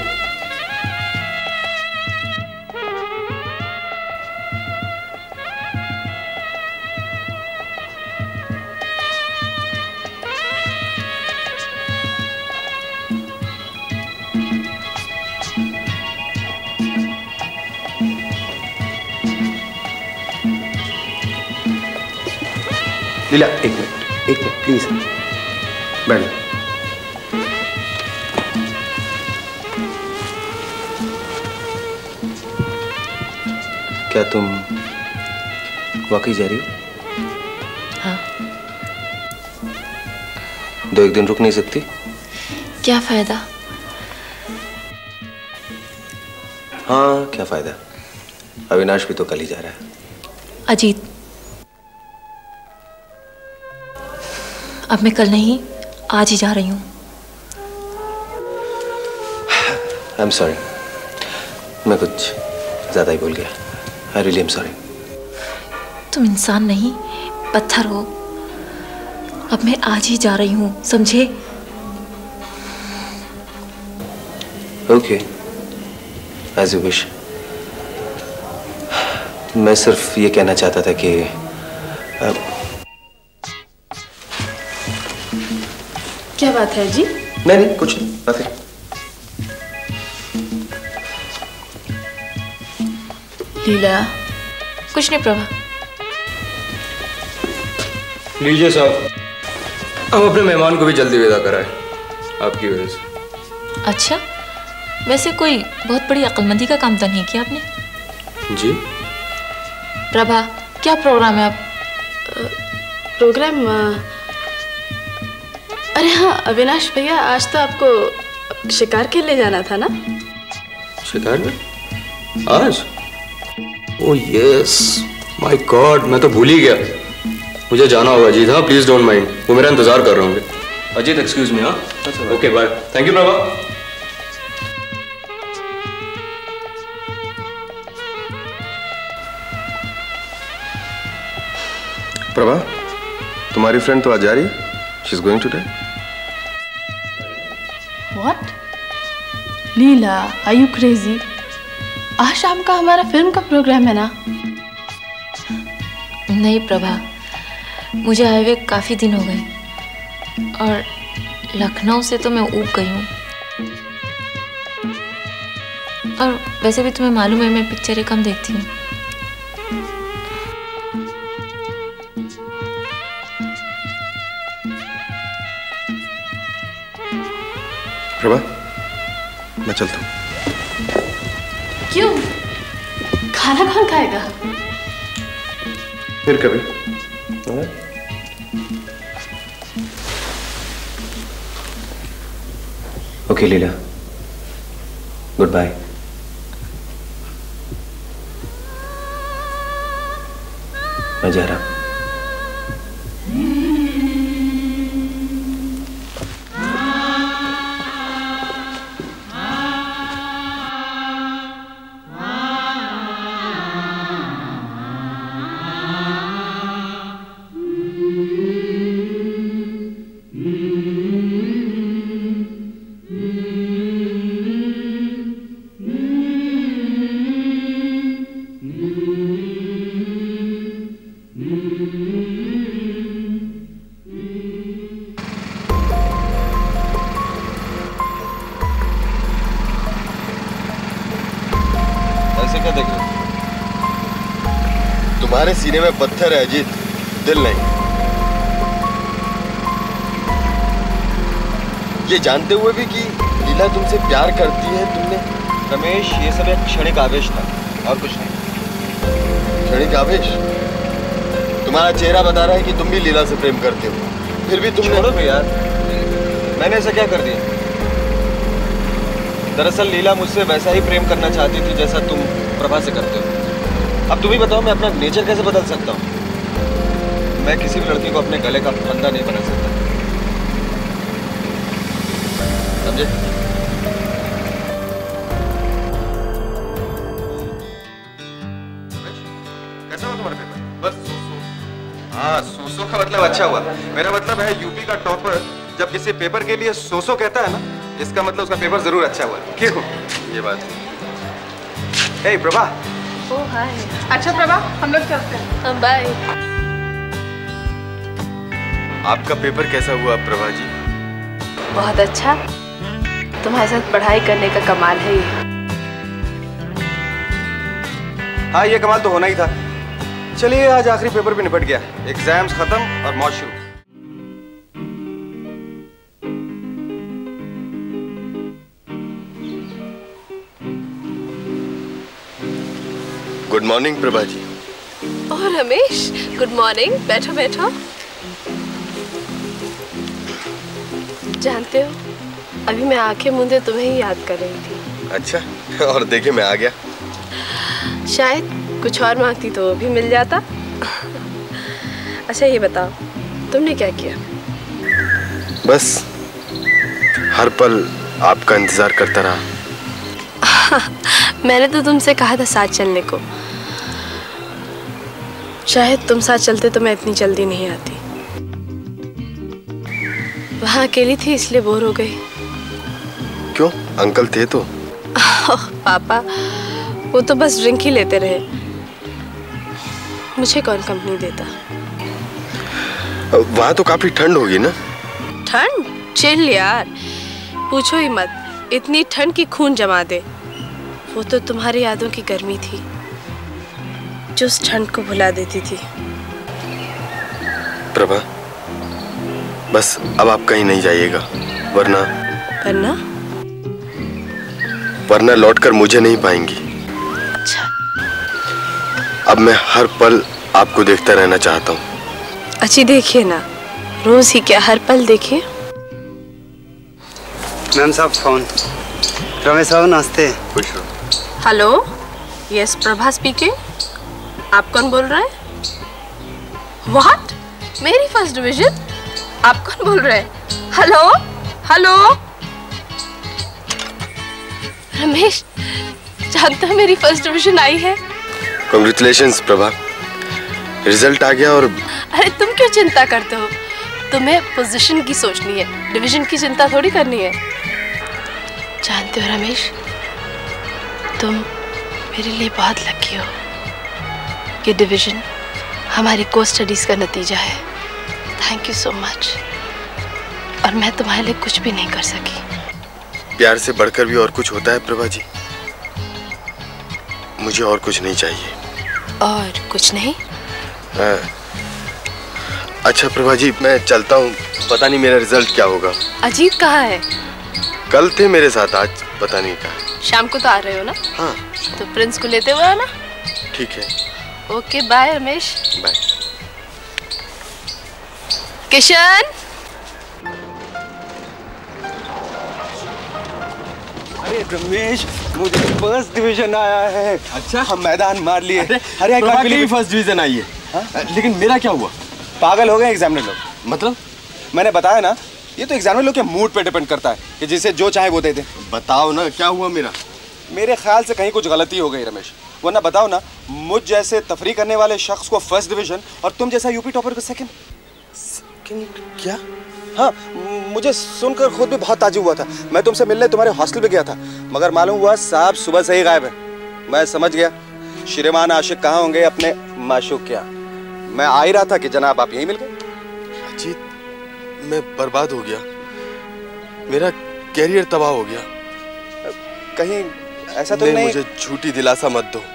लीला एक मिनट, एक मिनट प्लीज बैठ। क्या तुम वाकई जा रही हो? हाँ। दो एक दिन रुक नहीं सकती? क्या फायदा? हाँ क्या फायदा? अविनाश भी तो कल ही जा रहा है। अजीत, अब मैं कल नहीं आज ही जा रही हूँ। आई एम सॉरी, मैं कुछ ज्यादा ही बोल गया। I really am sorry. तुम इंसान नहीं पत्थर हो। अब मैं आज ही जा रही हूँ, समझे? Okay, as you wish. मैं सिर्फ ये कहना चाहता था कि आ, क्या बात है जी? नहीं नहीं कुछ नहीं, बात है। लीला। कुछ नहीं प्रभा। लीजिए साहब, हम अपने मेहमान को भी जल्दी विदा कराए आपकी वजह से। अच्छा, वैसे कोई बहुत बड़ी अक्लमंदी का काम तो नहीं किया आपने? जी प्रभा, क्या प्रोग्राम है आप? प्रोग्राम? अरे हाँ अविनाश भैया, आज तो आपको शिकार के लिए जाना था ना? शिकार में? आज? ओह यस, माय गॉड, मैं तो भूल ही गया। मुझे जाना होगा अजीत। हाँ प्लीज डोंट माइंड, वो मेरा इंतजार कर रहे होंगे। Ajit excuse me. हाँ okay bye, thank you Prabha. Prabha, तुम्हारी फ्रेंड तो आज जा रही है? She is going today. What? Leela, are you crazy? आज शाम का हमारा फिल्म का प्रोग्राम है ना? नहीं प्रभा, मुझे आए हुए काफी दिन हो गए और लखनऊ से तो मैं ऊब गई हूँ। और वैसे भी तुम्हें मालूम है मैं पिक्चरें कम देखती हूँ। प्रभा, मैं चलता हूँ। क्यों? खाना कौन खाएगा? फिर कभी। Okay Leela, good bye. मैं जा रहा हूँ। तुम्हारे सीने में पत्थर है अजीत, दिल नहीं। ये जानते हुए भी कि लीला तुमसे प्यार करती है तुमने। रमेश, ये सब एक क्षणिक आवेश था और कुछ नहीं। क्षणिक आवेश? तुम्हारा चेहरा बता रहा है कि तुम भी लीला से प्रेम करते हो, फिर भी तुमने। छोड़ो यार, मैंने ऐसा क्या कर दिया? दरअसल लीला मुझसे वैसा ही प्रेम करना चाहती थी जैसा तुम प्रभा से करते हो। अब तुम ही बताओ, मैं अपना नेचर कैसे बदल सकता हूँ? मैं किसी भी लड़की को अपने गले का फंदा नहीं बना सकता, समझे? कैसा हुआ तुम्हारा पेपर? बस सो सो। हाँ, सो सो का मतलब अच्छा हुआ। मेरा मतलब है यूपी का टॉपर जब किसी पेपर के लिए सो सो कहता है ना, इसका मतलब उसका पेपर जरूर अच्छा हुआ। क्यों? ये बात है। हे प्रभा। ओह हाय। अच्छा प्रभा, हम लोग चलते हैं। हम बाय। आपका पेपर कैसा हुआ प्रभा जी? बहुत अच्छा। तुम्हारे साथ पढ़ाई करने का कमाल है ये। हाँ, ये कमाल तो होना ही था। चलिए, आज आखिरी पेपर भी निपट गया, एग्जाम्स खत्म और मौज शुरू। Good morning Prabha ji. Oh Ramesh, good morning. बैठो बैठो। जानते हो, अभी मैं आंखें मूंदे तुम्हें ही याद कर रही थी। अच्छा, और देखे मैं आ गया। शायद कुछ और मांगती तो वो भी मिल जाता। अच्छा ये बताओ, तुमने क्या किया? बस हर पल आपका इंतजार करता रहा। मैंने तो तुमसे कहा था साथ चलने को। शायद तुम साथ चलते तो मैं इतनी जल्दी नहीं आती। वहाँ अकेली थी इसलिए बोर हो गई। क्यों? अंकल थे तो? पापा, वो तो बस ड्रिंक ही लेते रहे। मुझे कौन कंपनी देता? वहाँ तो काफी ठंड होगी ना? ठंड? चिल यार, पूछो ही मत। इतनी ठंड की खून जमा दे। वो तो तुम्हारी यादों की गर्मी थी जो उस ठंड को भुला देती थी। प्रभा, बस अब आप कहीं नहीं जाइएगा, वरना वरना वरना लौटकर मुझे नहीं पाएंगी। अच्छा। अब मैं हर पल आपको देखता रहना चाहता हूँ। अच्छी देखिए ना, रोज ही क्या हर पल देखिए। मैम साहब फोन। रमेश साहब नमस्ते। खुश रहो। Hello, yes Prabha speaking. आप कौन बोल रहे हैं? व्हाट? मेरी फर्स्ट डिवीजन? आप कौन बोल रहे हैं? हेलो हेलो रमेश, जानता है मेरी फर्स्ट डिवीजन आई है। कांग्रेचुलेशंस प्रभा, रिजल्ट आ गया। और अरे तुम क्यों चिंता करते हो? तुम्हें पोजीशन की सोचनी है, डिवीजन की चिंता थोड़ी करनी है। जानते हो रमेश, तुम मेरे लिए बहुत लकी हो। ये डिवीजन हमारी को स्टडीज का नतीजा है। Thank you so much. और मैं तुम्हारे लिए कुछ भी नहीं कर सकी। प्यार से बढ़कर भी और कुछ होता है प्रभा जी। मुझे और कुछ नहीं चाहिए। और कुछ नहीं? आ, अच्छा प्रभा जी, मैं चलता हूँ। पता नहीं मेरा रिजल्ट क्या होगा। अजीत कहाँ है? कल थे मेरे साथ, आज पता नहीं कहाँ। शाम को तो आ रहे हो ना? हाँ। तो प्रिंस को लेते हुए आना। ठीक है। Okay bye Ramesh. Bye. Kishan. अरे रमेश, मुझे फर्स्ट डिवीजन आया है। अच्छा, हम मैदान मार लिए। अरे I can't believe first division आई है। लेकिन मेरा क्या हुआ? पागल हो गए एग्जामिनर लोग। मतलब? मैंने बताया ना, ये तो एग्जामिनर लोग के मूड पे डिपेंड करता है कि जिसे जो चाहे वो दे दे। बताओ ना क्या हुआ मेरा? मेरे ख्याल से कहीं कुछ गलती हो गई रमेश, वरना बताओ ना, मुझ जैसे तफरी करने वाले शख्स को फर्स्ट डिवीजन और तुम जैसा यूपी टॉपर को सेकंड। सेकंड क्या? हाँ, मुझे सुनकर खुद भी बहुत ताज्जुब हुआ था। मैं तुमसे मिलने तुम्हारे हॉस्टल पे गया था, मगर मालूम हुआ साहब सुबह से ही गायब है। मैं समझ गया श्रीमान आशिक कहाँ होंगे अपने माशूक क्या। मैं आ ही रहा था कि जनाब आप यहीं मिल गए। अजीत, मैं बर्बाद हो गया, मेरा कैरियर तबाह हो गया। कहीं ऐसा तो नहीं, नहीं? मुझे झूठी दिलासा मत दो।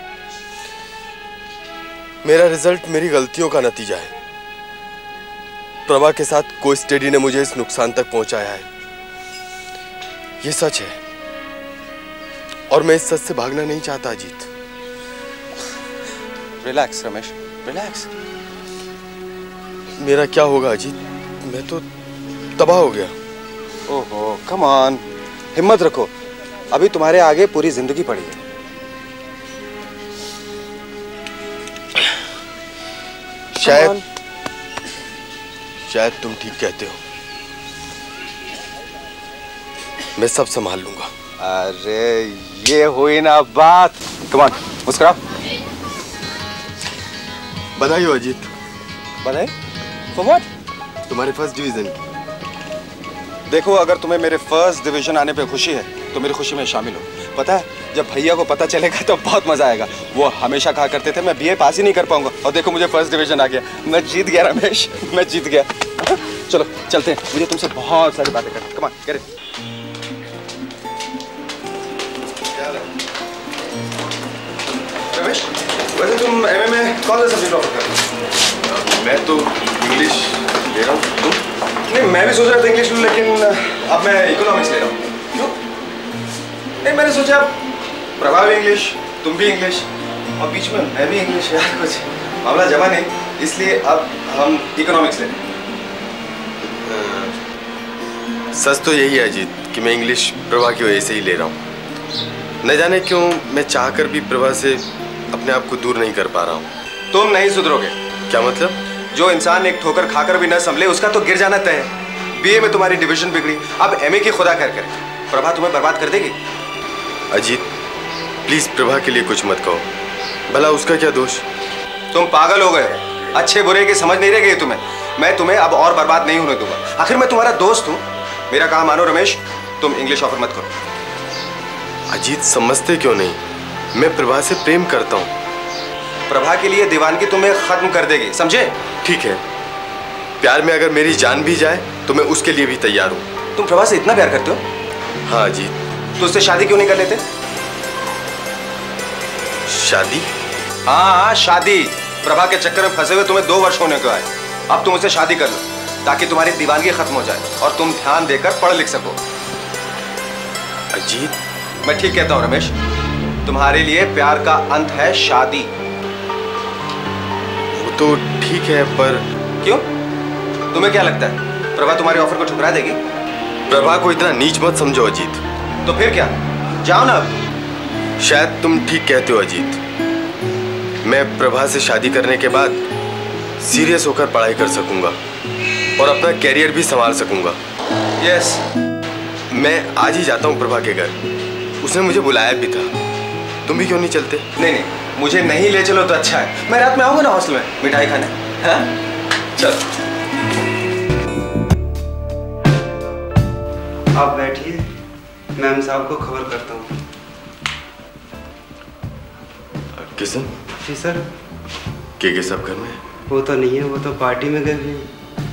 मेरा रिजल्ट मेरी गलतियों का नतीजा है। प्रभा के साथ को स्टडी ने मुझे इस नुकसान तक पहुंचाया है, ये सच है। और मैं इस सच से भागना नहीं चाहता अजीत। Relax Ramesh, relax. मेरा क्या होगा अजीत? मैं तो तबाह हो गया। ओहो, कम ऑन, हिम्मत रखो, अभी तुम्हारे आगे पूरी जिंदगी पड़ी है। शायद शायद तुम ठीक कहते हो, मैं सब संभाल लूंगा। अरे ये हुई ना बात। कम ऑन, मुस्कुराओ। बधाई हो अजीत। बधाई? For what? तुम्हारे फर्स्ट डिवीजन। देखो, अगर तुम्हें मेरे फर्स्ट डिवीजन आने पे खुशी है तो मेरी खुशी में शामिल हो। पता है, जब भैया को पता चलेगा तो बहुत मजा आएगा। वो हमेशा कहा करते थे मैं बीए पास ही नहीं कर पाऊंगा, और देखो मुझे फर्स्ट डिवीजन आ गया। मैं जीत गया रमेश, मैं जीत गया। चलो चलते हैं, मुझे तुमसे बहुत सारी बातें करनी। Come on, get it. Ramesh, वैसे तुम एमए में कौन सा सब्जेक्ट ऑफर कर रहे हो? मैं तो इंग्लिश ले रहा हूँ। तुम? नहीं, मैं भी सोच रहा था इंग्लिश लूं, लेकिन अब मैं इकोनॉमिक्स ले रहा हूँ। क्यों? नहीं, मैंने सोचा प्रभा भी इंग्लिश, तुम भी इंग्लिश, और बीच में मैं भी इंग्लिश, यार कुछ मामला जमा नहीं, इसलिए अब हम इकोनॉमिक्स ले रहे हैं। सच तो यही है अजीत कि मैं इंग्लिश प्रभा की वजह से ही ले रहा हूँ। न जाने क्यों मैं चाहकर भी प्रभा से अपने आप को दूर नहीं कर पा रहा हूँ। तुम नहीं सुधरोगे। क्या मतलब? जो इंसान एक ठोकर खाकर भी न संभले, उसका तो गिर जाना तय है। बीए में तुम्हारी डिवीजन बिगड़ी, अब एमए की खुदा कर करे। प्रभा तुम्हें बर्बाद कर देगी। अजीत, प्लीज प्रभा के लिए कुछ मत कहो, भला उसका क्या दोष? तुम पागल हो गए, अच्छे बुरे की समझ नहीं रह गई तुम्हें। मैं तुम्हें अब और बर्बाद नहीं होने दूंगा, आखिर मैं तुम्हारा दोस्त हूँ। मेरा काम मानो रमेश, तुम इंग्लिश ऑफर मत करो। अजीत, समझते क्यों नहीं? मैं प्रभा से प्रेम करता हूँ। प्रभा के लिए दीवानगी तुम्हें खत्म कर देगी, समझे? ठीक है, प्यार में अगर मेरी जान भी जाए तो मैं उसके लिए भी तैयार हूँ। तुम प्रभा से इतना प्यार करते हो? हाँ अजीत। तो उससे शादी क्यों नहीं कर लेते? शादी? हाँ हाँ, शादी। प्रभा के चक्कर में फंसे हुए तुम्हें दो वर्ष होने को आए। अब तुम उससे शादी कर लो ताकि तुम्हारी दीवानगी खत्म हो जाए और तुम ध्यान देकर पढ़ लिख सको। अजीत, मैं ठीक कहता हूँ रमेश, तुम्हारे लिए प्यार का अंत है शादी। वो तो ठीक है, पर क्यों? तुम्हें क्या लगता है प्रभा तुम्हारे ऑफर को ठुकरा देगी? प्रभा को इतना नीच मत समझो अजीत। तो फिर क्या, जाओ ना अब। शायद तुम ठीक कहते हो अजीत। मैं प्रभा से शादी करने के बाद सीरियस होकर पढ़ाई कर सकूंगा और अपना कैरियर भी संभाल सकूंगा। यस। मैं आज ही जाता हूँ प्रभा के घर, उसने मुझे बुलाया भी था। तुम भी क्यों नहीं चलते? नहीं नहीं, मुझे नहीं ले चलो तो अच्छा है। मैं रात में आऊंगा ना हॉस्टल में मिठाई खाने। हाँ चल। आप बैठिए, मैम साहब को खबर करता हूँ। किशन? जी सर। के के सब घर में? वो तो नहीं है, वो तो पार्टी में गए हैं।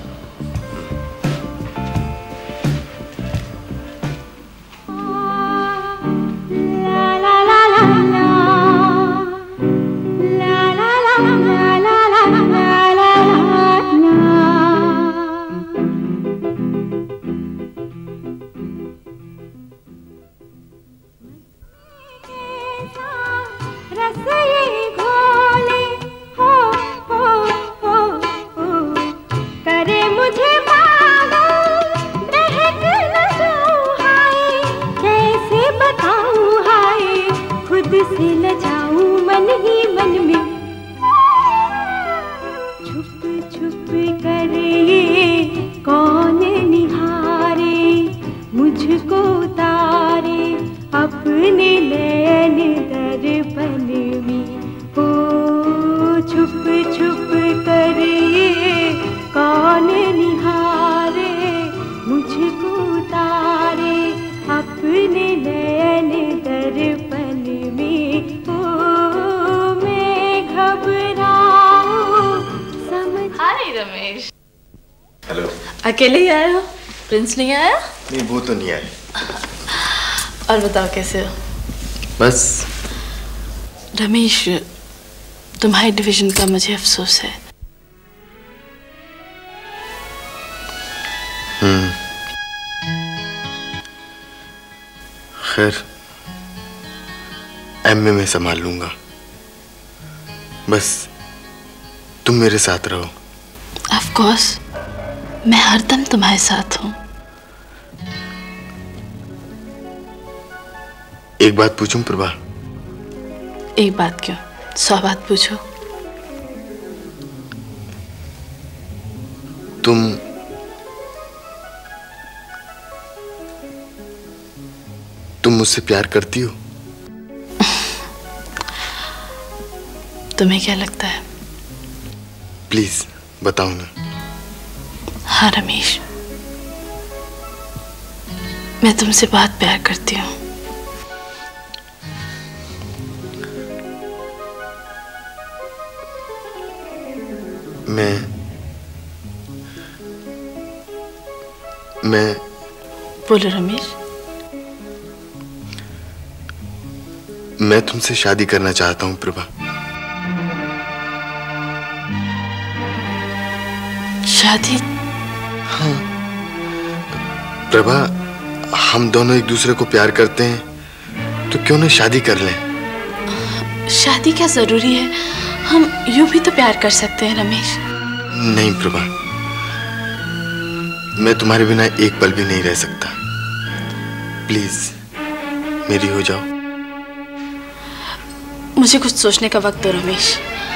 अकेले ही आए हो? प्रिंस नहीं आया? नहीं, वो तो नहीं आए। और बताओ कैसे हो? बस। रमेश, तुम्हारी डिवीजन का मुझे अफसोस है। हम्म। खैर, एमए में संभाल लूंगा, बस तुम मेरे साथ रहो। ऑफ ऑफ कोर्स, मैं हरदम तुम्हारे साथ हूँ। एक बात पूछूं प्रभा? एक बात क्यों, सौ बात पूछो। तुम तुम मुझसे प्यार करती हो? तुम्हें क्या लगता है? प्लीज बताओ ना। हाँ रमेश, मैं तुमसे बहुत प्यार करती हूँ। मैं मैं बोलो रमेश। मैं तुमसे शादी करना चाहता हूँ प्रभा। शादी? हाँ प्रभा, हम दोनों एक दूसरे को प्यार करते हैं तो क्यों ना शादी कर लें? शादी क्या जरूरी है? हम यूं भी तो प्यार कर सकते हैं रमेश। नहीं प्रभा, मैं तुम्हारे बिना एक पल भी नहीं रह सकता। प्लीज मेरी हो जाओ। मुझे कुछ सोचने का वक्त दो रमेश।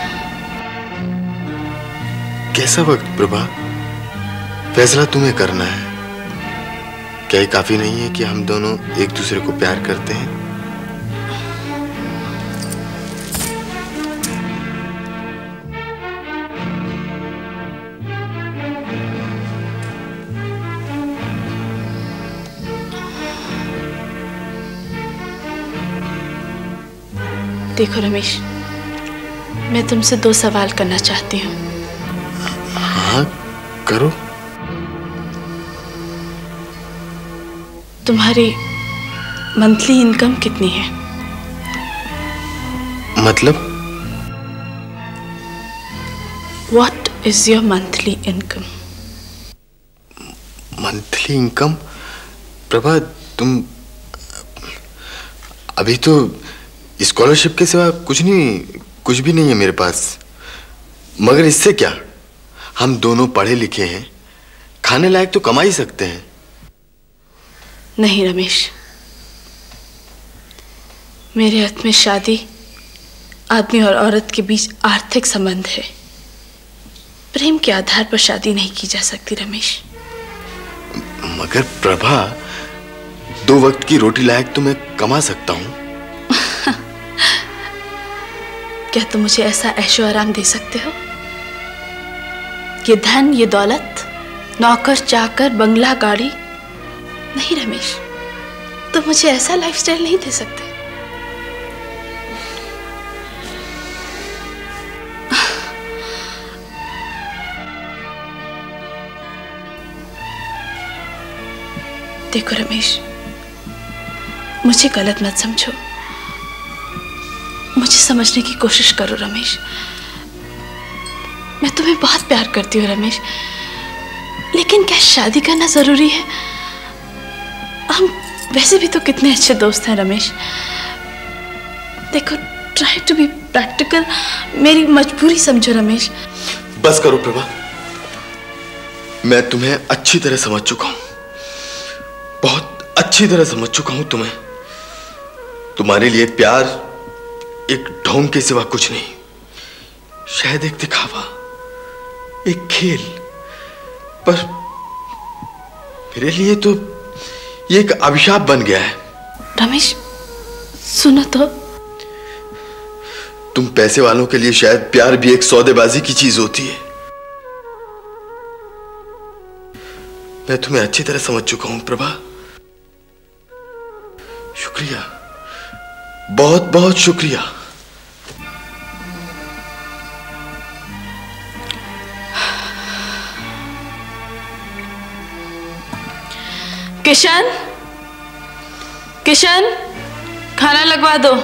कैसा वक्त प्रभा? फैसला तुम्हें करना है। क्या ये काफी नहीं है कि हम दोनों एक दूसरे को प्यार करते हैं? देखो रमेश, मैं तुमसे दो सवाल करना चाहती हूँ। हाँ करो। तुम्हारी मंथली इनकम कितनी है? मतलब? What is your monthly income? Monthly income? Prabha तुम अभी तो स्कॉलरशिप के सिवा कुछ नहीं, कुछ भी नहीं है मेरे पास। मगर इससे क्या, हम दोनों पढ़े लिखे हैं, खाने लायक तो कमा ही सकते हैं। नहीं रमेश, मेरे हाथ में शादी आदमी और औरत के बीच आर्थिक संबंध है। प्रेम के आधार पर शादी नहीं की जा सकती रमेश। मगर प्रभा, दो वक्त की रोटी लायक तो मैं कमा सकता हूं। क्या तुम मुझे ऐसा ऐशो आराम दे सकते हो? ये धन, ये दौलत, नौकर चाकर, बंगला, गाड़ी? नहीं रमेश, तुम मुझे ऐसा लाइफस्टाइल नहीं दे सकते। देखो रमेश, मुझे गलत मत समझो। मुझे समझने की कोशिश करो रमेश। मैं तुम्हें बहुत प्यार करती हूँ रमेश, लेकिन क्या शादी करना जरूरी है? हम वैसे भी तो कितने अच्छे दोस्त हैं रमेश। देखो, ट्राई टू बी प्रैक्टिकल। मेरी मजबूरी समझो रमेश। बस करो प्रभा, मैं तुम्हें अच्छी तरह समझ चुका हूं, बहुत अच्छी तरह समझ चुका हूं तुम्हें। तुम्हारे लिए प्यार एक ढोंग के सिवा कुछ नहीं, शायद एक दिखावा, एक खेल। पर मेरे लिए तो ये एक अभिशाप बन गया है। रमेश सुनो तो। तुम पैसे वालों के लिए शायद प्यार भी एक सौदेबाजी की चीज होती है। मैं तुम्हें अच्छी तरह समझ चुका हूं प्रभा। शुक्रिया, बहुत बहुत शुक्रिया। किशन, किशन, खाना लगवा दो।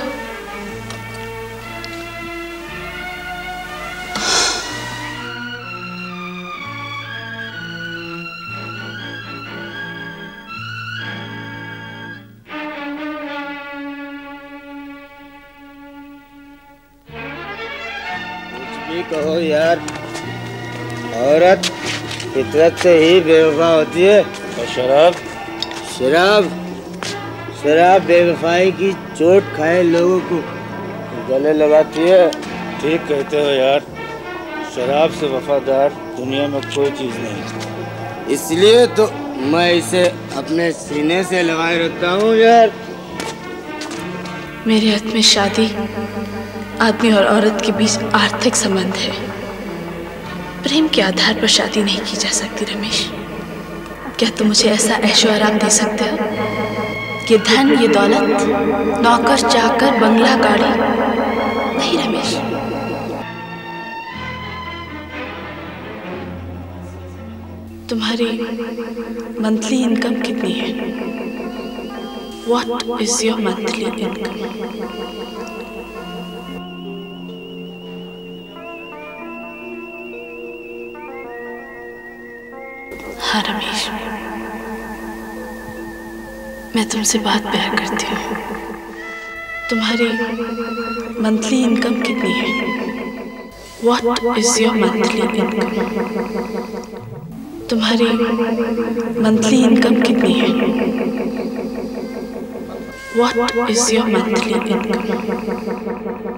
कहो यार, औरत फितरत से ही बेवफा होती है। और शराब शराब शराब बेवफाई की चोट खाए लोगों को गले लगाती है। ठीक कहते हो यार, शराब से वफादार दुनिया में कोई चीज नहीं। इसलिए तो मैं इसे अपने सीने से लगाए रखता हूँ यार। मेरे अर्थ में शादी आदमी और औरत के बीच आर्थिक संबंध है। प्रेम के आधार पर शादी नहीं की जा सकती रमेश। क्या तुम मुझे ऐसा ऐशो आराम दे सकते हो? ये धन, ये दौलत, नौकर चाकर, बंगला, गाड़ी, नहीं रमेश। तुम्हारी मंथली इनकम कितनी है? What is your monthly income? हाँ रमेश, मैं तुमसे बहुत प्यार करती हूँ। तुम्हारी मंथली इनकम कितनी है? What is your monthly income? तुम्हारी मंथली इनकम कितनी है? What is your monthly income?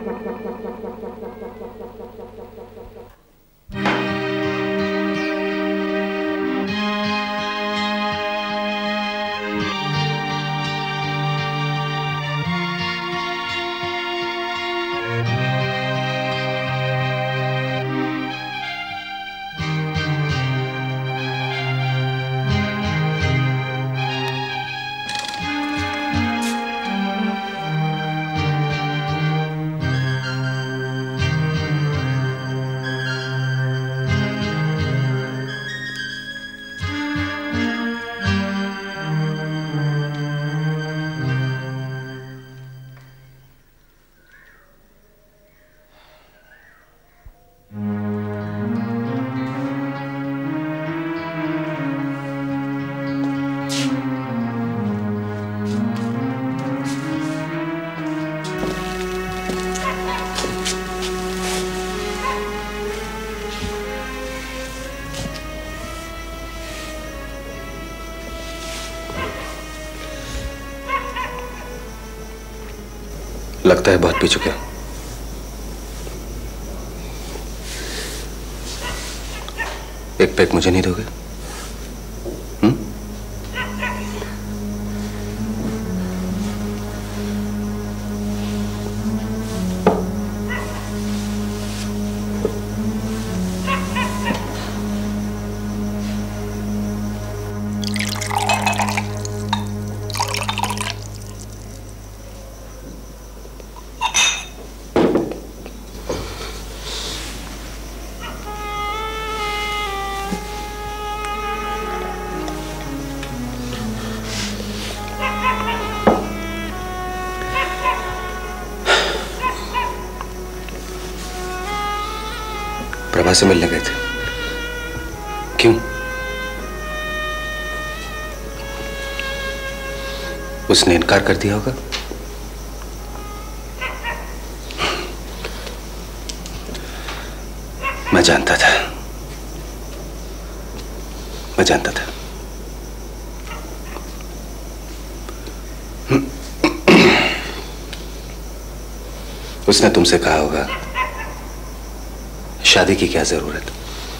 लगता है बहुत पी चुके हो। एक पैक मुझे नहीं दोगे? हुँ? प्रभा से मिलने गए थे, क्यों? उसने इनकार कर दिया होगा। मैं जानता था, मैं जानता था। उसने तुमसे कहा होगा शादी की क्या जरूरत,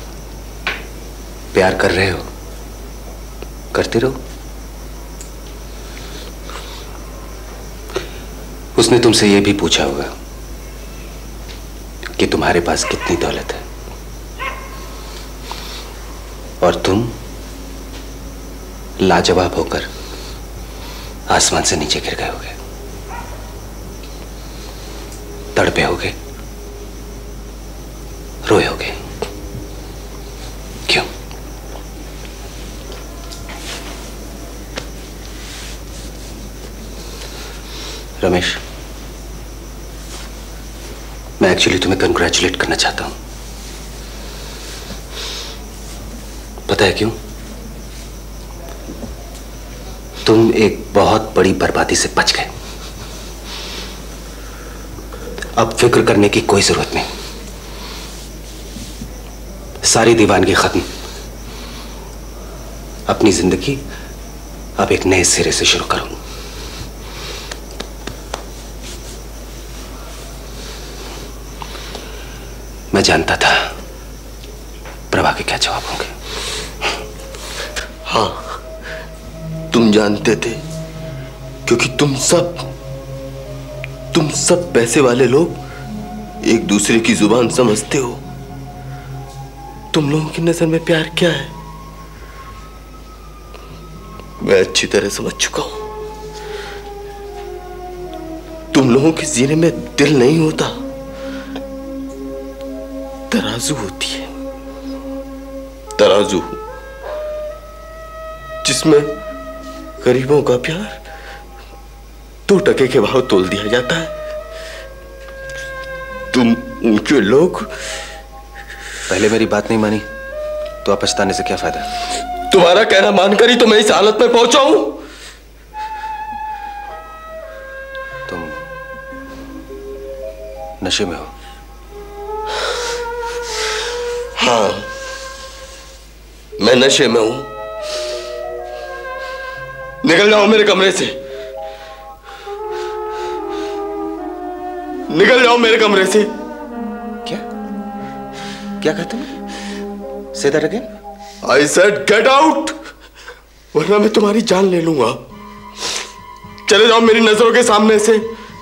प्यार कर रहे हो, करते रहो। उसने तुमसे यह भी पूछा होगा कि तुम्हारे पास कितनी दौलत है, और तुम लाजवाब होकर आसमान से नीचे गिर गए होगे, तड़पे होगे, रोए होगे। क्यों? रमेश, मैं एक्चुअली तुम्हें कंग्रेचुलेट करना चाहता हूं। पता है क्यों? तुम एक बहुत बड़ी बर्बादी से बच गए। अब फिक्र करने की कोई जरूरत नहीं, सारी दीवानगी खत्म। अपनी जिंदगी अब एक नए सिरे से शुरू करूं। मैं जानता था प्रभा के क्या जवाब होंगे। हाँ, तुम जानते थे, क्योंकि तुम सब तुम सब पैसे वाले लोग एक दूसरे की जुबान समझते हो। तुम लोगों की नजर में प्यार क्या है मैं अच्छी तरह समझ चुका हूं। तुम लोगों के जीने में दिल नहीं होता, तराजू होती है। तराजू जिसमें गरीबों का प्यार दो टके के भाव तोल दिया जाता है। तुम उनके लोग। पहले मेरी बात नहीं मानी तो अब पछताने से क्या फायदा? तुम्हारा कहना मानकर ही तो मैं इस हालत में पहुंचा हूं। तुम नशे में हो? हाँ, मैं नशे में हूं। निकल जाओ मेरे कमरे से, निकल जाओ मेरे कमरे से। क्या क्या कहते हो? Say that again? I said get out, वरना मैं तुम्हारी जान ले लूंगा। चले जाओ मेरी नजरों के सामने से।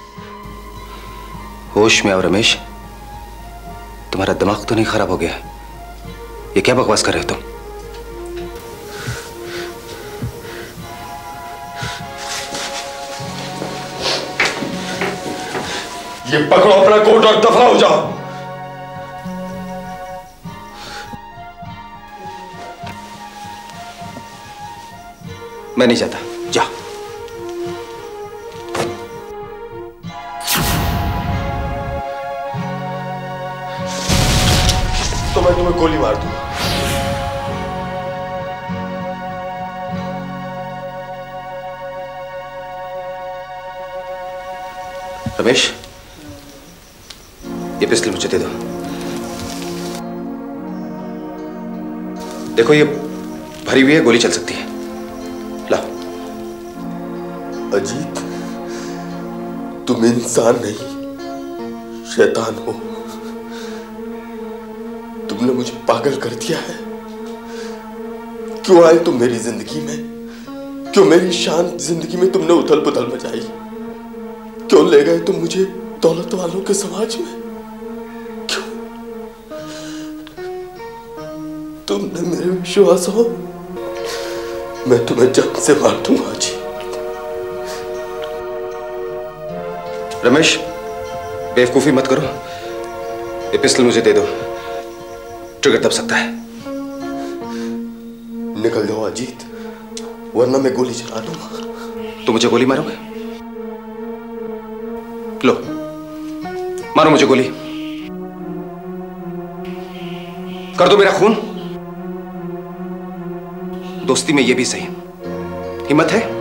होश में आओ रमेश, तुम्हारा दिमाग तो नहीं खराब हो गया? ये क्या बकवास कर रहे हो तुम? ये पकड़ो अपना कोट और दफा हो जाओ। मैं नहीं जाता, जा। तो मैं तुम्हें गोली मार दूंगा। रमेश, ये पिस्टल मुझे दे दो। देखो ये भरी हुई है, गोली चल सकती है। लाओ। अजीत, तुम इंसान नहीं शैतान हो। तुमने मुझे पागल कर दिया है। क्यों आए तुम मेरी जिंदगी में? क्यों मेरी शांत जिंदगी में तुमने उथल पुथल मचाई? क्यों ले गए तुम मुझे दौलत वालों के समाज में? क्यों? तुमने मेरे विश्वास हो, मैं तुम्हें जब से मार दूंगा जी। रमेश, बेवकूफी मत करो। ये पिस्टल मुझे दे दो, ट्रिगर दब सकता है। निकल जाओ अजीत, वरना मैं गोली चला दूंगा। तो मुझे गोली मारोगे? लो, मारो मुझे गोली। कर दो मेरा खून। दोस्ती में ये भी सही। हिम्मत है?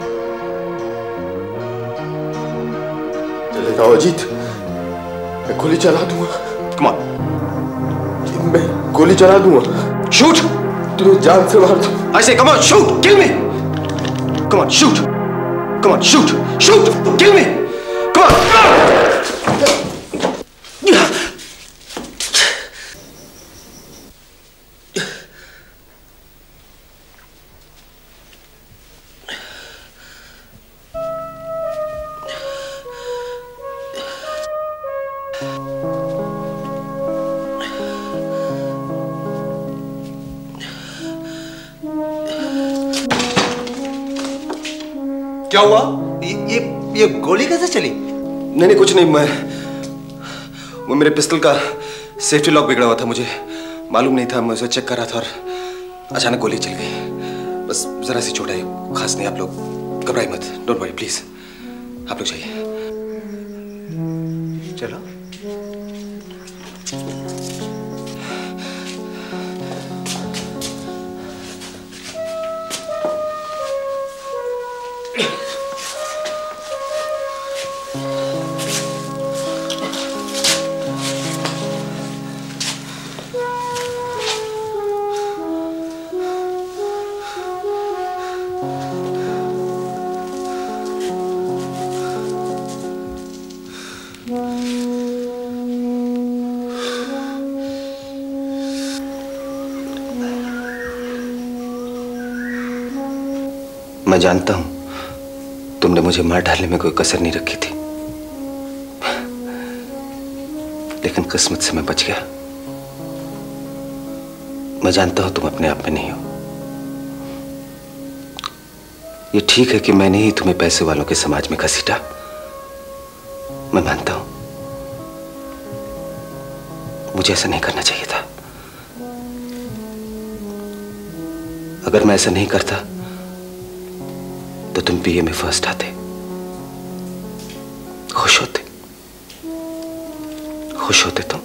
चले जाओ अजीत, मैं गोली चला दूंगा। Come on. मैं गोली चला दूंगा। शूट। तुम्हें जान से मार दूं। I say come on, shoot, kill me. Come on, shoot. Come on, shoot, shoot, kill me. Come on. क्या हुआ? ये ये, ये गोली कैसे चली? नहीं नहीं कुछ नहीं, मैं वो मेरे पिस्टल का सेफ्टी लॉक बिगड़ा हुआ था। मुझे मालूम नहीं था, मैं उसे चेक कर रहा था और अचानक गोली चल गई। बस जरा सी चोट है, खास नहीं। आप लोग घबराइए मत, डोंट वरी प्लीज। आप लोग जाइए। चलो। मैं जानता हूं तुमने मुझे मार डालने में कोई कसर नहीं रखी थी, लेकिन किस्मत से मैं बच गया। मैं जानता हूं तुम अपने आप में नहीं हो। ये ठीक है कि मैंने ही तुम्हें पैसे वालों के समाज में घसीटा, मैं मानता हूं मुझे ऐसा नहीं करना चाहिए था। अगर मैं ऐसा नहीं करता तो तुम बीए में फर्स्ट आते, खुश होते, खुश होते तुम।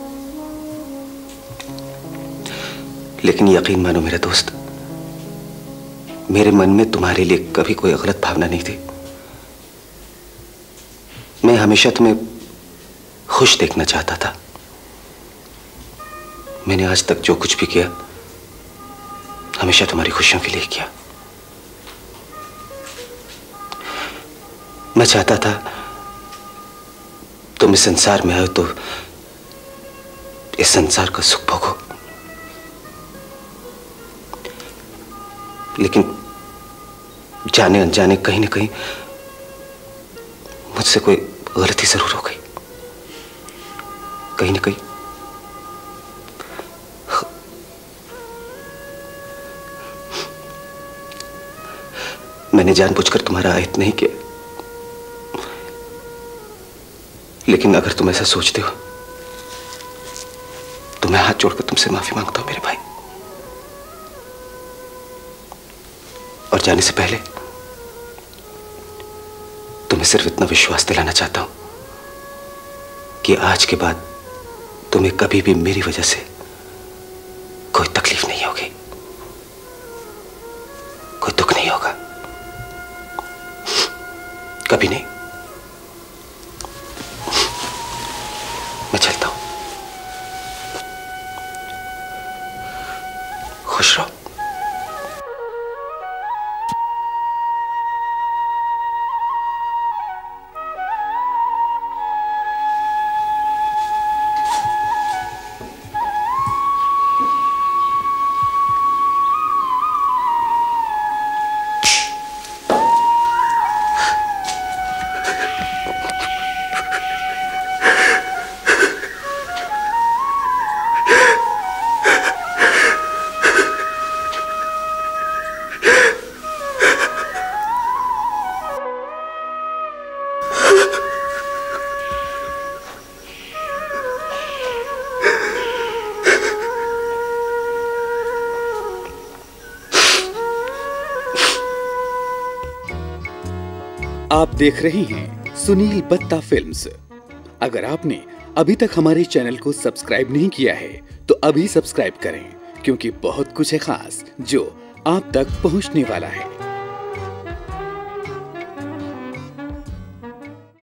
लेकिन यकीन मानो मेरा दोस्त, मेरे मन में तुम्हारे लिए कभी कोई गलत भावना नहीं थी। मैं हमेशा तुम्हें खुश देखना चाहता था। मैंने आज तक जो कुछ भी किया हमेशा तुम्हारी खुशियों के लिए किया। मैं चाहता था तुम इस संसार में आए तो इस संसार का सुख भोगो, लेकिन जाने अनजाने कहीं ना कहीं मुझसे कोई गलती जरूर हो गई। कहीं ना कहीं मैंने जानबूझकर तुम्हारा आयत नहीं किया, लेकिन अगर तुम ऐसा सोचते हो तो मैं हाथ जोड़कर तुमसे माफी मांगता हूं मेरे भाई। और जाने से पहले तुम्हें सिर्फ इतना विश्वास दिलाना चाहता हूं कि आज के बाद तुम्हें कभी भी मेरी वजह से कोई तकलीफ नहीं होगी, कोई दुख नहीं होगा, कभी नहीं। मैं चलता हूं, खुश रहो। आप देख रहे हैं सुनील बत्ता फिल्म्स। अगर आपने अभी तक हमारे चैनल को सब्सक्राइब नहीं किया है तो अभी सब्सक्राइब करें, क्योंकि बहुत कुछ है खास जो आप तक पहुंचने वाला है।